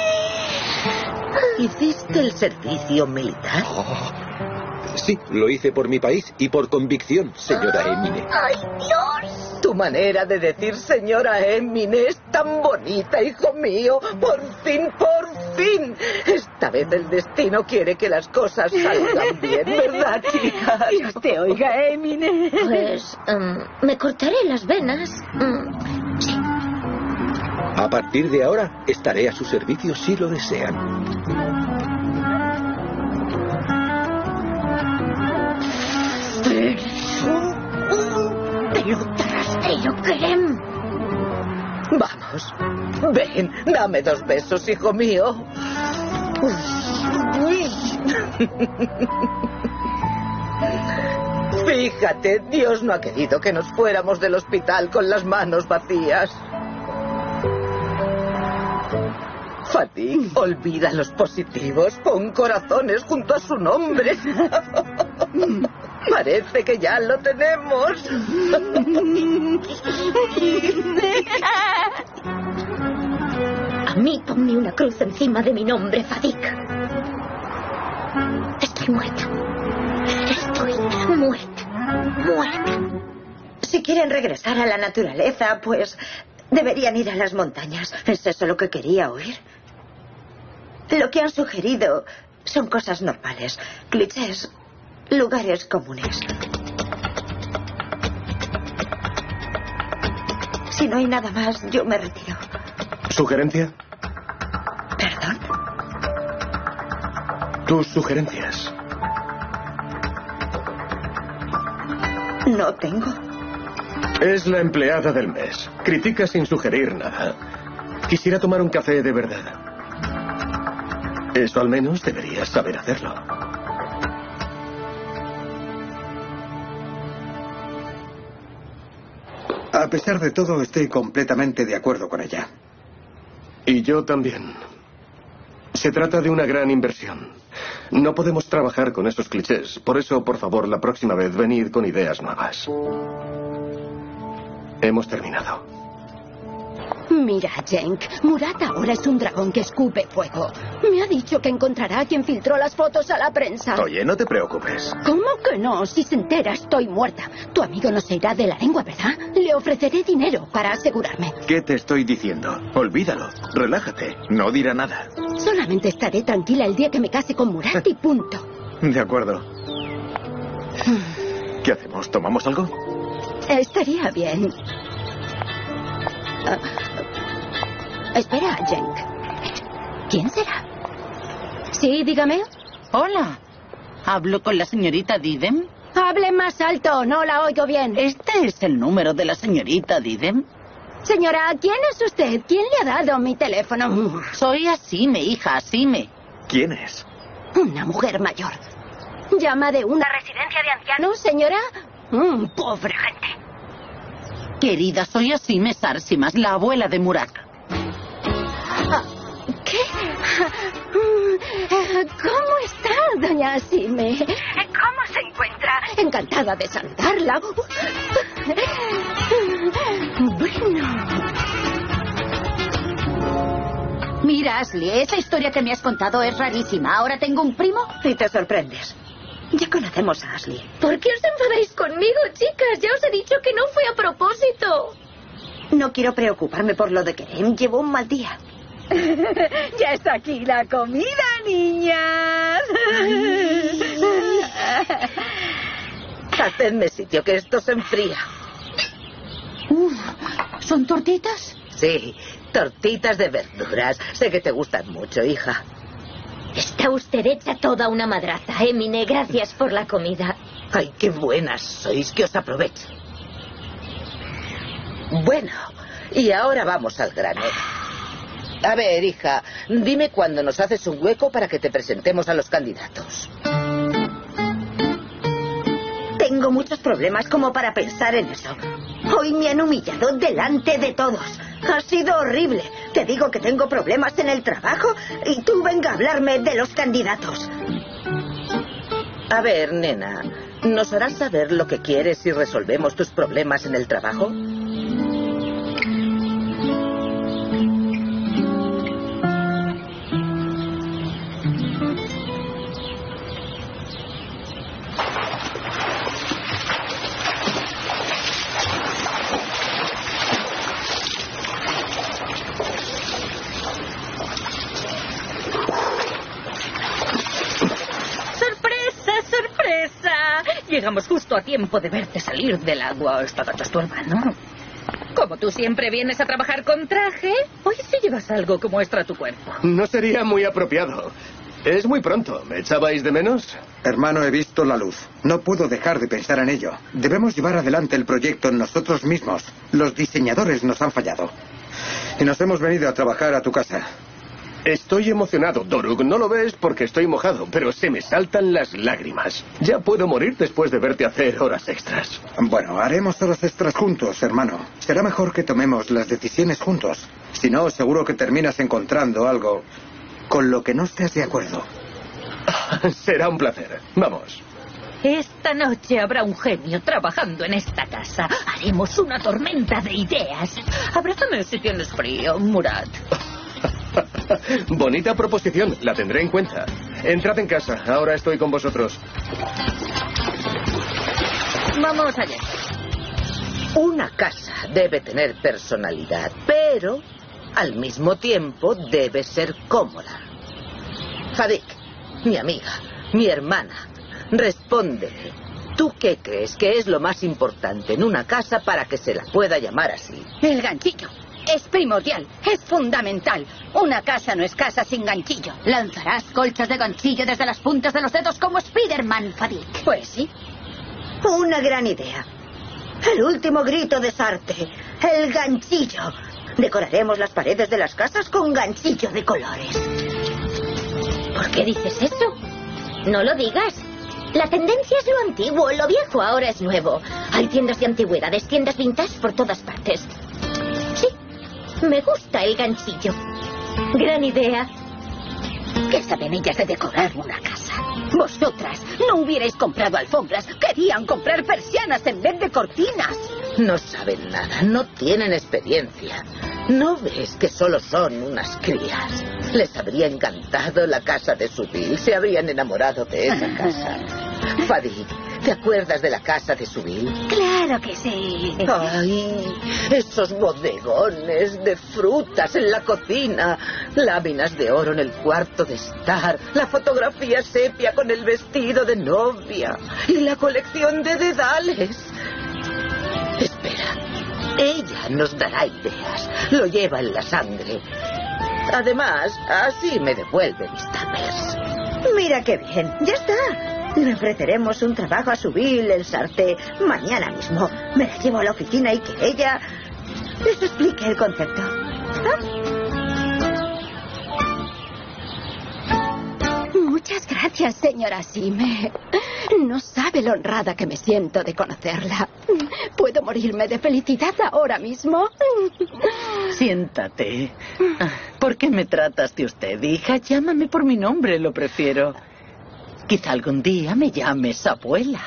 Ay. ¿Hiciste el servicio militar? Oh, sí, lo hice por mi país y por convicción, señora Emine. ¡Ay, Dios! Tu manera de decir señora Emine es tan bonita, hijo mío. Por fin, por fin. Esta vez el destino quiere que las cosas salgan bien, ¿verdad, chicas? Dios te oiga, Emine. Pues um, me cortaré las venas. Um, sí. A partir de ahora estaré a su servicio si lo desean. Pelota rastrero, Kerem. Vamos, ven, dame dos besos, hijo mío. Uy. Fíjate, Dios no ha querido que nos fuéramos del hospital con las manos vacías. Fatik, olvida los positivos, pon corazones junto a su nombre. Parece que ya lo tenemos. A mí ponme una cruz encima de mi nombre, Fadik. Estoy muerta. Estoy muerta. Muerta. Si quieren regresar a la naturaleza, pues deberían ir a las montañas. ¿Es eso lo que quería oír? Lo que han sugerido son cosas normales, clichés, lugares comunes. Si no hay nada más, yo me retiro. ¿Sugerencia? ¿Perdón? Tus sugerencias. No tengo. Es la empleada del mes. Critica sin sugerir nada. Quisiera tomar un café de verdad. Eso al menos deberías saber hacerlo. A pesar de todo, estoy completamente de acuerdo con ella. Y yo también. Se trata de una gran inversión. No podemos trabajar con esos clichés. Por eso, por favor, la próxima vez venid con ideas nuevas. Hemos terminado. Mira, Jenk, Murat ahora es un dragón que escupe fuego. Me ha dicho que encontrará a quien filtró las fotos a la prensa. Oye, no te preocupes. ¿Cómo que no? Si se entera, estoy muerta. Tu amigo no se irá de la lengua, ¿verdad? Le ofreceré dinero para asegurarme. ¿Qué te estoy diciendo? Olvídalo. Relájate. No dirá nada. Solamente estaré tranquila el día que me case con Murat y punto. De acuerdo. ¿Qué hacemos? ¿Tomamos algo? Estaría bien. Uh, espera, Jenk. ¿Quién será? Sí, dígame. Hola. ¿Hablo con la señorita Didem? Hable más alto, no la oigo bien. ¿Este es el número de la señorita Didem? Señora, ¿quién es usted? ¿Quién le ha dado mi teléfono? Soy Asime, hija, Asime. ¿Quién es? Una mujer mayor. ¿Llama de una residencia de ancianos, señora? Mm, pobre gente. Querida, soy Asime Sarsimas, la abuela de Murat. ¿Qué? ¿Cómo está, doña Asime? ¿Cómo se encuentra? Encantada de saludarla. Bueno. Mira, Ashley, esa historia que me has contado es rarísima. Ahora tengo un primo. Y te sorprendes. Ya conocemos a Ashley. ¿Por qué os enfadáis conmigo, chicas? Ya os he dicho que no fue a propósito. No quiero preocuparme por lo de Kerem. Llevo un mal día. Ya está aquí la comida, niñas. Hacedme sitio, que esto se enfría. Uf, ¿son tortitas? Sí, tortitas de verduras. Sé que te gustan mucho, hija. Está usted hecha toda una madraza, Emine. Gracias por la comida. Ay, qué buenas sois, que os aprovecho. Bueno, y ahora vamos al grano. A ver, hija, dime cuándo nos haces un hueco para que te presentemos a los candidatos. Tengo muchos problemas como para pensar en eso. Hoy me han humillado delante de todos. Ha sido horrible. Te digo que tengo problemas en el trabajo y tú venga a hablarme de los candidatos. A ver, nena, ¿nos harás saber lo que quieres si resolvemos tus problemas en el trabajo? Llegamos justo a tiempo de verte salir del agua. ¿Esta tacha es tu hermano? Como tú siempre vienes a trabajar con traje, hoy sí llevas algo que muestra tu cuerpo. No sería muy apropiado. Es muy pronto. ¿Me echabais de menos? Hermano, he visto la luz. No puedo dejar de pensar en ello. Debemos llevar adelante el proyecto nosotros mismos. Los diseñadores nos han fallado. Y nos hemos venido a trabajar a tu casa. Estoy emocionado, Doruk. No lo ves porque estoy mojado, pero se me saltan las lágrimas. Ya puedo morir después de verte hacer horas extras. Bueno, haremos horas extras juntos, hermano. Será mejor que tomemos las decisiones juntos. Si no, seguro que terminas encontrando algo con lo que no estés de acuerdo. Será un placer. Vamos. Esta noche habrá un genio trabajando en esta casa. Haremos una tormenta de ideas. Abrázame si tienes frío, Murat. Bonita proposición, la tendré en cuenta. Entrad en casa, ahora estoy con vosotros. Vamos allá. Una casa debe tener personalidad, pero al mismo tiempo debe ser cómoda. Fadik, mi amiga, mi hermana, respóndeme. ¿Tú qué crees que es lo más importante en una casa para que se la pueda llamar así? El ganchillo. Es primordial, es fundamental. Una casa no es casa sin ganchillo. Lanzarás colchas de ganchillo desde las puntas de los dedos como Spiderman, Fadik. Pues sí. Una gran idea. El último grito de Sartre. El ganchillo. Decoraremos las paredes de las casas con ganchillo de colores. ¿Por qué dices eso? No lo digas. La tendencia es lo antiguo, lo viejo ahora es nuevo. Hay tiendas de antigüedades, tiendas vintage por todas partes. Sí. Me gusta el ganchillo. Gran idea. ¿Qué saben ellas de decorar una casa? Vosotras no hubierais comprado alfombras. Querían comprar persianas en vez de cortinas. No saben nada, no tienen experiencia. ¿No ves que solo son unas crías? Les habría encantado la casa de Subil. Se habrían enamorado de esa casa. Fadik, ¿te acuerdas de la casa de Subil? Claro que sí. Ay, esos bodegones de frutas en la cocina, láminas de oro en el cuarto de estar, la fotografía sepia con el vestido de novia y la colección de dedales. Espera, ella nos dará ideas. Lo lleva en la sangre. Además, así me devuelve mis tuppers. Mira qué bien, ya está. Le ofreceremos un trabajo a Subil, el Sarté, mañana mismo. Me la llevo a la oficina y que ella les explique el concepto. ¿Ah? Muchas gracias, señora Sime. No sabe lo honrada que me siento de conocerla. ¿Puedo morirme de felicidad ahora mismo? Siéntate. ¿Por qué me tratas de usted, hija? Llámame por mi nombre, lo prefiero. Quizá algún día me llames abuela.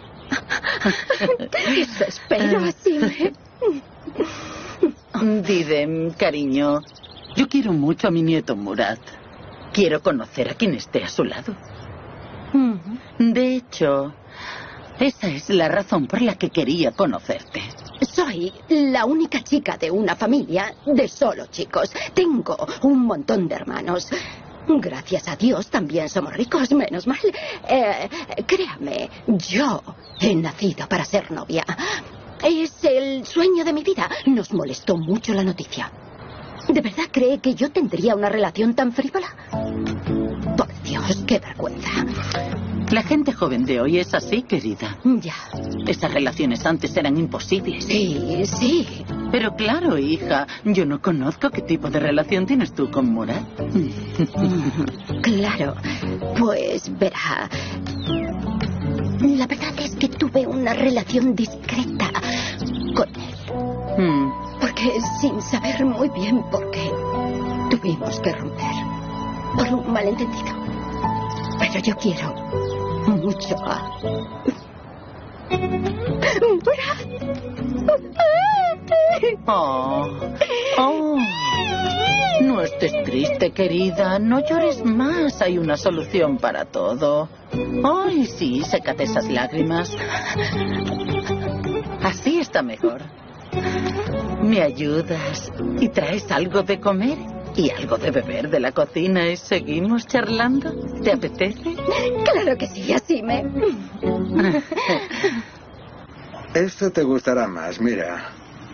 Eso espero, Sime. Didem, cariño, yo quiero mucho a mi nieto Murat. Quiero conocer a quien esté a su lado. De hecho, esa es la razón por la que quería conocerte. Soy la única chica de una familia de solo chicos. Tengo un montón de hermanos. Gracias a Dios también somos ricos, menos mal. Eh, créame, yo he nacido para ser novia. Es el sueño de mi vida. Nos molestó mucho la noticia. ¿De verdad cree que yo tendría una relación tan frívola? Por Dios, qué vergüenza. La gente joven de hoy es así, querida. Ya. Esas relaciones antes eran imposibles. Sí, sí. Pero claro, hija, yo no conozco qué tipo de relación tienes tú con Murat. Claro, pues verá. La verdad es que tuve una relación discreta con él. Mm. Porque sin saber muy bien por qué, tuvimos que romper. Por un malentendido. Pero yo quiero mucho a Murat. Oh, oh. No estés triste, querida. No llores más. Hay una solución para todo. Ay, sí, sécate esas lágrimas. Así está mejor. Me ayudas y traes algo de comer y algo de beber de la cocina y seguimos charlando. ¿Te apetece? Claro que sí, así me... Esto te gustará más, mira.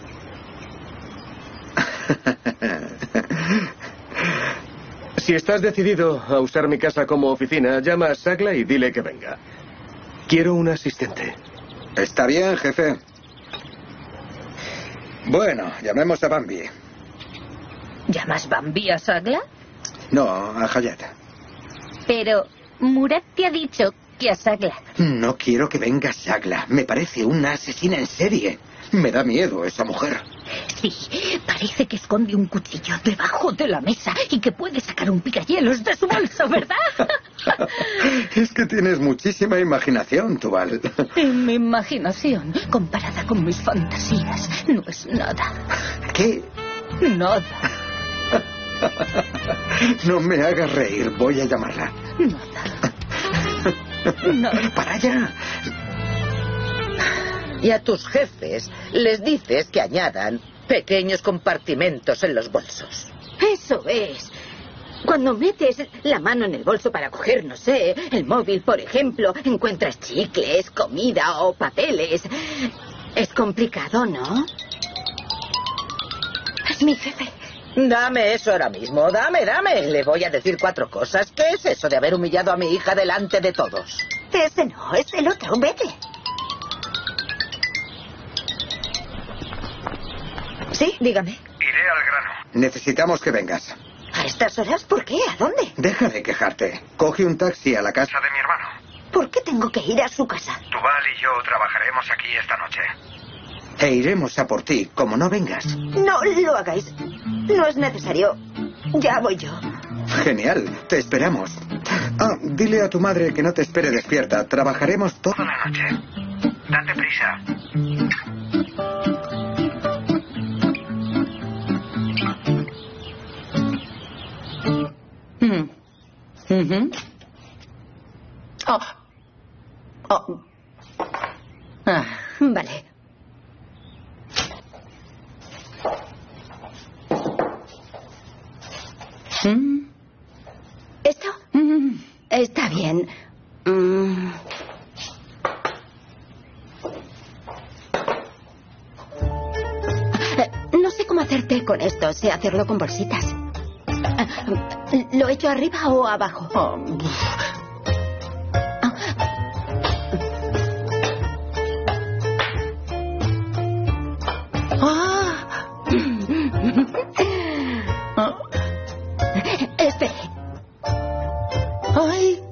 Si estás decidido a usar mi casa como oficina, llama a Sagla y dile que venga. Quiero un asistente. Está bien, jefe. Bueno, llamemos a Bambi. ¿Llamas Bambi a Sagla? No, a Hayat. Pero Murat te ha dicho que a Sagla. No quiero que venga Sagla. Me parece una asesina en serie. Me da miedo esa mujer. Sí, parece que esconde un cuchillo debajo de la mesa y que puede sacar un picahielos de su bolso, ¿verdad? Es que tienes muchísima imaginación, Tubal. Y mi imaginación, comparada con mis fantasías, no es nada. ¿Qué? Nada. No me hagas reír, voy a llamarla. Nada. Nada. ¡Para allá! Y a tus jefes les dices que añadan pequeños compartimentos en los bolsos. Eso es. Cuando metes la mano en el bolso para coger, no sé, el móvil, por ejemplo, encuentras chicles, comida o papeles. Es complicado, ¿no? Es mi jefe. Dame eso ahora mismo, dame, dame. Le voy a decir cuatro cosas. ¿Qué es eso de haber humillado a mi hija delante de todos? Ese no, es el otro, vete. Sí, dígame. Iré al grano. Necesitamos que vengas. ¿A estas horas? ¿Por qué? ¿A dónde? Deja de quejarte. Coge un taxi a la casa de mi hermano. ¿Por qué tengo que ir a su casa? Tubal y yo trabajaremos aquí esta noche. E iremos a por ti, como no vengas. No lo hagáis. No es necesario. Ya voy yo. Genial, te esperamos. Ah, dile a tu madre que no te espere despierta. Trabajaremos toda la noche. Date prisa. Mm. Mm-hmm. Oh. Oh. Ah. Vale. Mm. ¿Esto? Mm. Está bien. Mm. Eh, No sé cómo hacer té con esto. Sé hacerlo con bolsitas. Eh, ¿Lo echo arriba o abajo? Oh. Espere. Ay.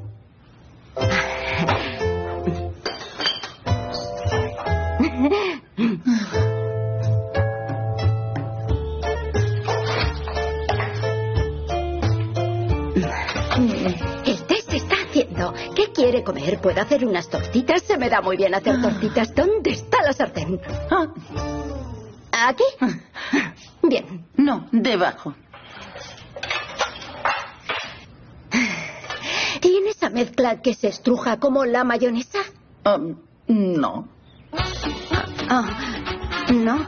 El té se está haciendo. ¿Qué quiere comer? ¿Puedo hacer unas tortitas? Se me da muy bien hacer tortitas. ¿Dónde está la sartén? ¿Aquí? Bien. No, debajo. ¿Tiene esa mezcla que se estruja como la mayonesa? Um, no. Ah, no.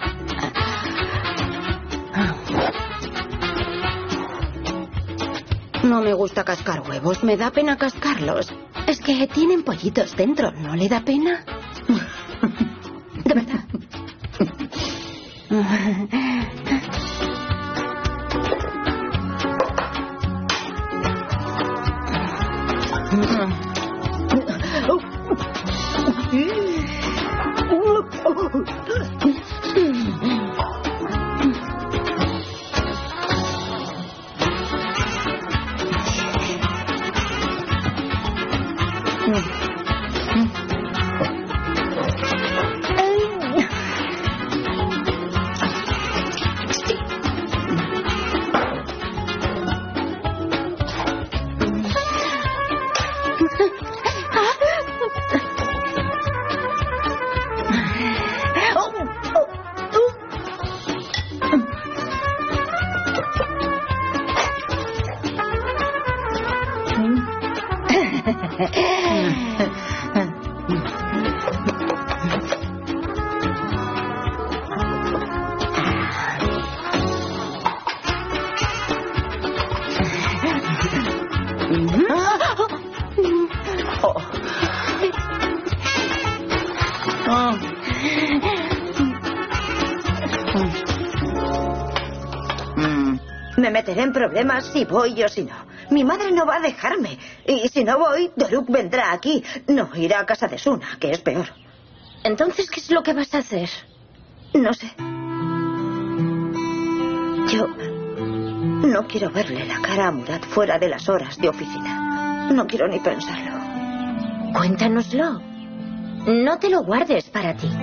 No me gusta cascar huevos. Me da pena cascarlos. Es que tienen pollitos dentro. ¿No le da pena? De verdad. Me meteré en problemas si voy o si no. Mi madre no va a dejarme. Y si no voy, Doruk vendrá aquí. No irá a casa de Suna, que es peor. Entonces, ¿qué es lo que vas a hacer? No sé. Yo no quiero verle la cara a Murad fuera de las horas de oficina. No quiero ni pensarlo. Cuéntanoslo. No te lo guardes para ti.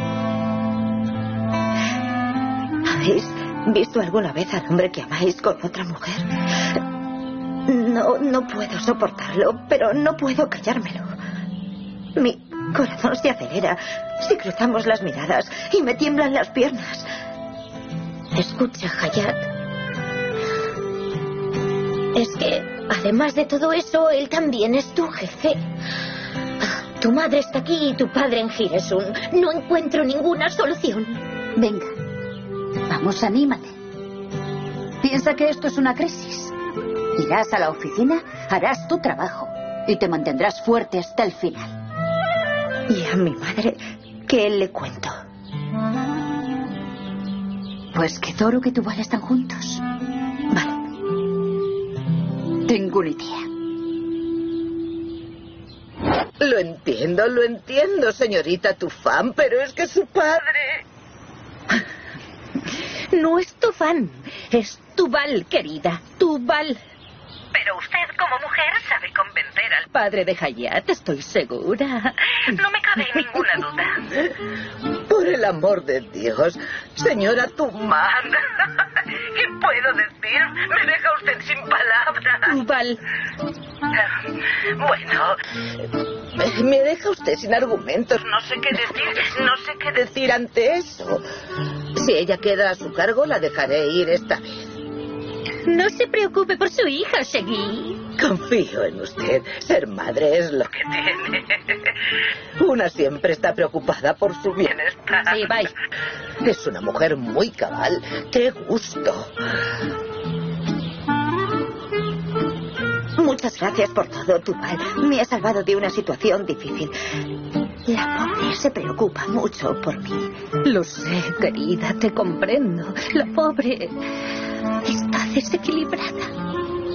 ¿Habéis visto alguna vez al hombre que amáis con otra mujer? No, no puedo soportarlo, pero no puedo callármelo. Mi corazón se acelera si cruzamos las miradas y me tiemblan las piernas. Escucha, Hayat. Es que, además de todo eso, él también es tu jefe. Tu madre está aquí y tu padre en Giresun. No encuentro ninguna solución. Venga, vamos, anímate. Piensa que esto es una crisis. Irás a la oficina, harás tu trabajo y te mantendrás fuerte hasta el final. ¿Y a mi madre qué le cuento? Pues que Doruk y tú Val están juntos. Vale. Tengo una idea. Lo entiendo, lo entiendo, señorita Tufán, pero es que su padre... No es tu fan, es Tubal, querida, Tubal. Pero usted, como mujer, sabe convencer al padre de Hayat, estoy segura. No me cabe ninguna duda. Por el amor de Dios, señora Tufán, ¿qué puedo decir? Me deja usted sin palabras. Tubal. Bueno, me deja usted sin argumentos. No sé qué decir, no sé qué decir ante eso. Si ella queda a su cargo, la dejaré ir esta vez. No se preocupe por su hija, Shegui. Confío en usted. Ser madre es lo que tiene. Una siempre está preocupada por su bienestar. Sí, bye. Es una mujer muy cabal. ¡Qué gusto! Muchas gracias por todo, Tubal. Me has salvado de una situación difícil. La pobre se preocupa mucho por mí. Lo sé, querida, te comprendo. La pobre está desequilibrada.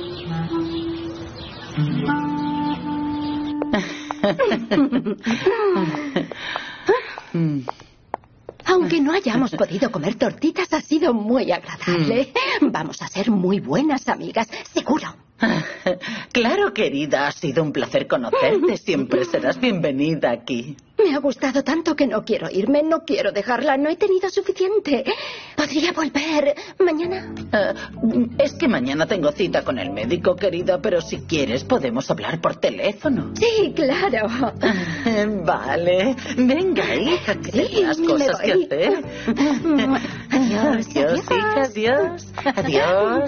Aunque no hayamos podido comer tortitas, ha sido muy agradable. Vamos a ser muy buenas amigas, seguro. Claro, querida, ha sido un placer conocerte. Siempre serás bienvenida aquí. Me ha gustado tanto que no quiero irme, no quiero dejarla, no he tenido suficiente. ¿Podría volver mañana? Uh, es que mañana tengo cita con el médico, querida, pero si quieres podemos hablar por teléfono. Sí, claro. Vale. Venga, hija, que sí, tengas cosas que hacer. Adiós, adiós, adiós, hija, adiós. Adiós.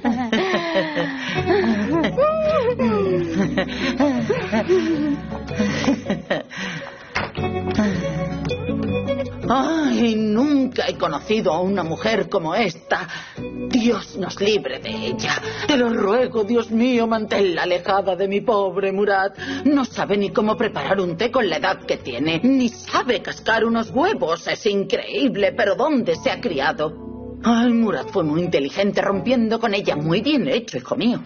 Ay, nunca he conocido a una mujer como esta. Dios nos libre de ella. Te lo ruego, Dios mío, manténla alejada de mi pobre Murad. No sabe ni cómo preparar un té con la edad que tiene, ni sabe cascar unos huevos. Es increíble, pero ¿dónde se ha criado? Ay, Murad fue muy inteligente rompiendo con ella. Muy bien hecho, hijo mío.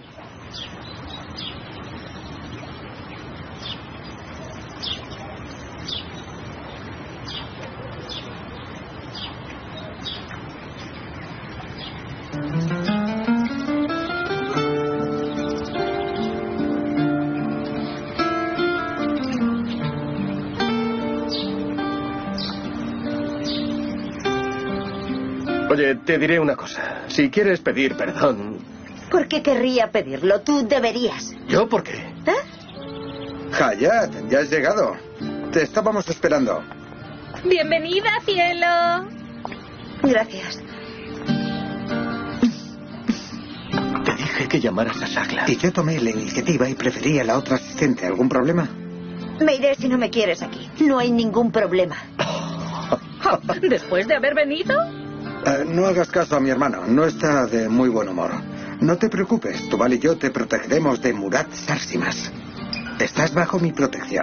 Oye, te diré una cosa. Si quieres pedir perdón... ¿Por qué querría pedirlo? Tú deberías. ¿Yo por qué? ¿Eh? Hayat, ya has llegado. Te estábamos esperando. Bienvenida, cielo. Gracias. Te dije que llamaras a Sagla. Y yo tomé la iniciativa y preferí a la otra asistente. ¿Algún problema? Me iré si no me quieres aquí. No hay ningún problema. ¿Después de haber venido? Uh, no hagas caso a mi hermano. No está de muy buen humor. No te preocupes. Tubal y yo te protegeremos de Murat Sarsimas. Estás bajo mi protección.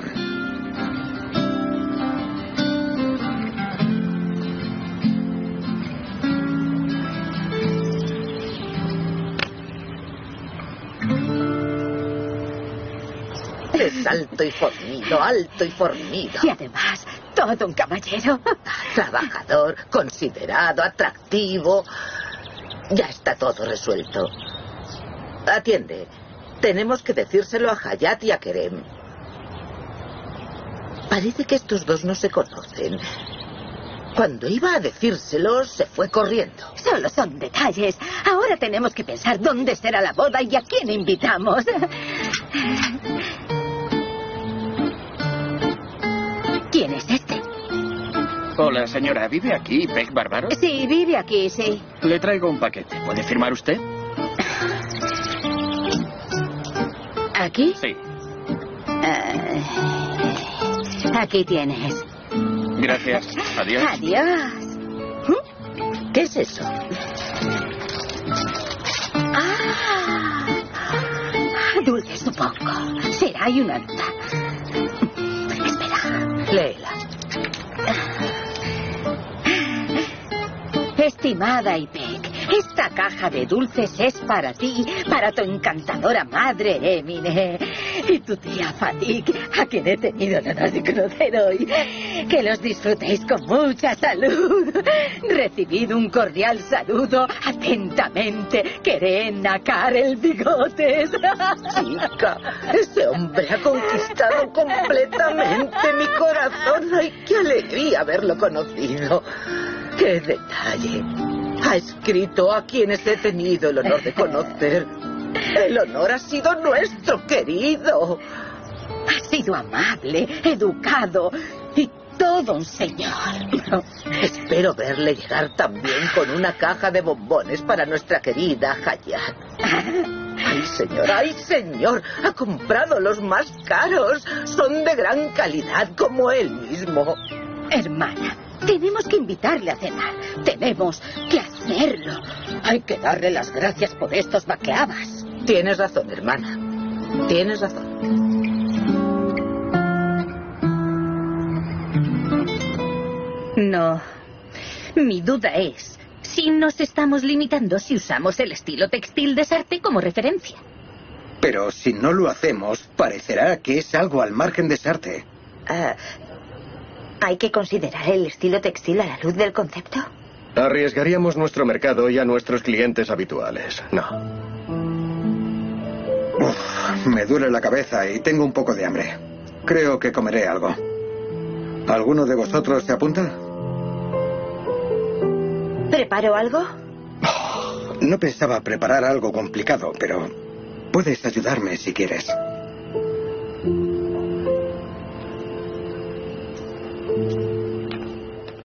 Es alto y fornido, alto y fornido. Y además, todo un caballero. Trabajador, considerado, atractivo. Ya está todo resuelto. Atiende. Tenemos que decírselo a Hayat y a Kerem. Parece que estos dos no se conocen. Cuando iba a decírselo, se fue corriendo. Solo son detalles. Ahora tenemos que pensar dónde será la boda y a quién invitamos. ¿Quién es este? Hola, señora. ¿Vive aquí, Peck Bárbaro? Sí, vive aquí, sí. Le traigo un paquete. ¿Puede firmar usted? ¿Aquí? Sí. Uh, aquí tienes. Gracias. Adiós. Adiós. ¿Qué es eso? Ah, dulce, supongo. Será hay una nota. Espera. Léela. Estimada Ipek, esta caja de dulces es para ti, para tu encantadora madre Emine y tu tía Fatik, a quien he tenido el honor de conocer hoy. Que los disfrutéis con mucha salud. Recibid un cordial saludo atentamente, Kerena Karel Bigotes. Chica, ese hombre ha conquistado completamente mi corazón. ¡Ay, qué alegría haberlo conocido! ¡Qué detalle! Ha escrito a quienes he tenido el honor de conocer. El honor ha sido nuestro, querido. Ha sido amable, educado y todo un señor. Espero verle llegar también con una caja de bombones para nuestra querida Hayat. ¡Ay, señor! ¡Ay, señor! Ha comprado los más caros. Son de gran calidad, como él mismo. Hermana, tenemos que invitarle a cenar. Tenemos que hacerlo. Hay que darle las gracias por estos baklavaas. Tienes razón, hermana. Tienes razón. No. Mi duda es si nos estamos limitando si usamos el estilo textil de Sarthe como referencia. Pero si no lo hacemos, parecerá que es algo al margen de Sarthe. Uh, ¿Hay que considerar el estilo textil a la luz del concepto? Arriesgaríamos nuestro mercado y a nuestros clientes habituales. No. Uf, me duele la cabeza y tengo un poco de hambre. Creo que comeré algo. ¿Alguno de vosotros se apunta? ¿Preparo algo? No pensaba preparar algo complicado, pero puedes ayudarme si quieres.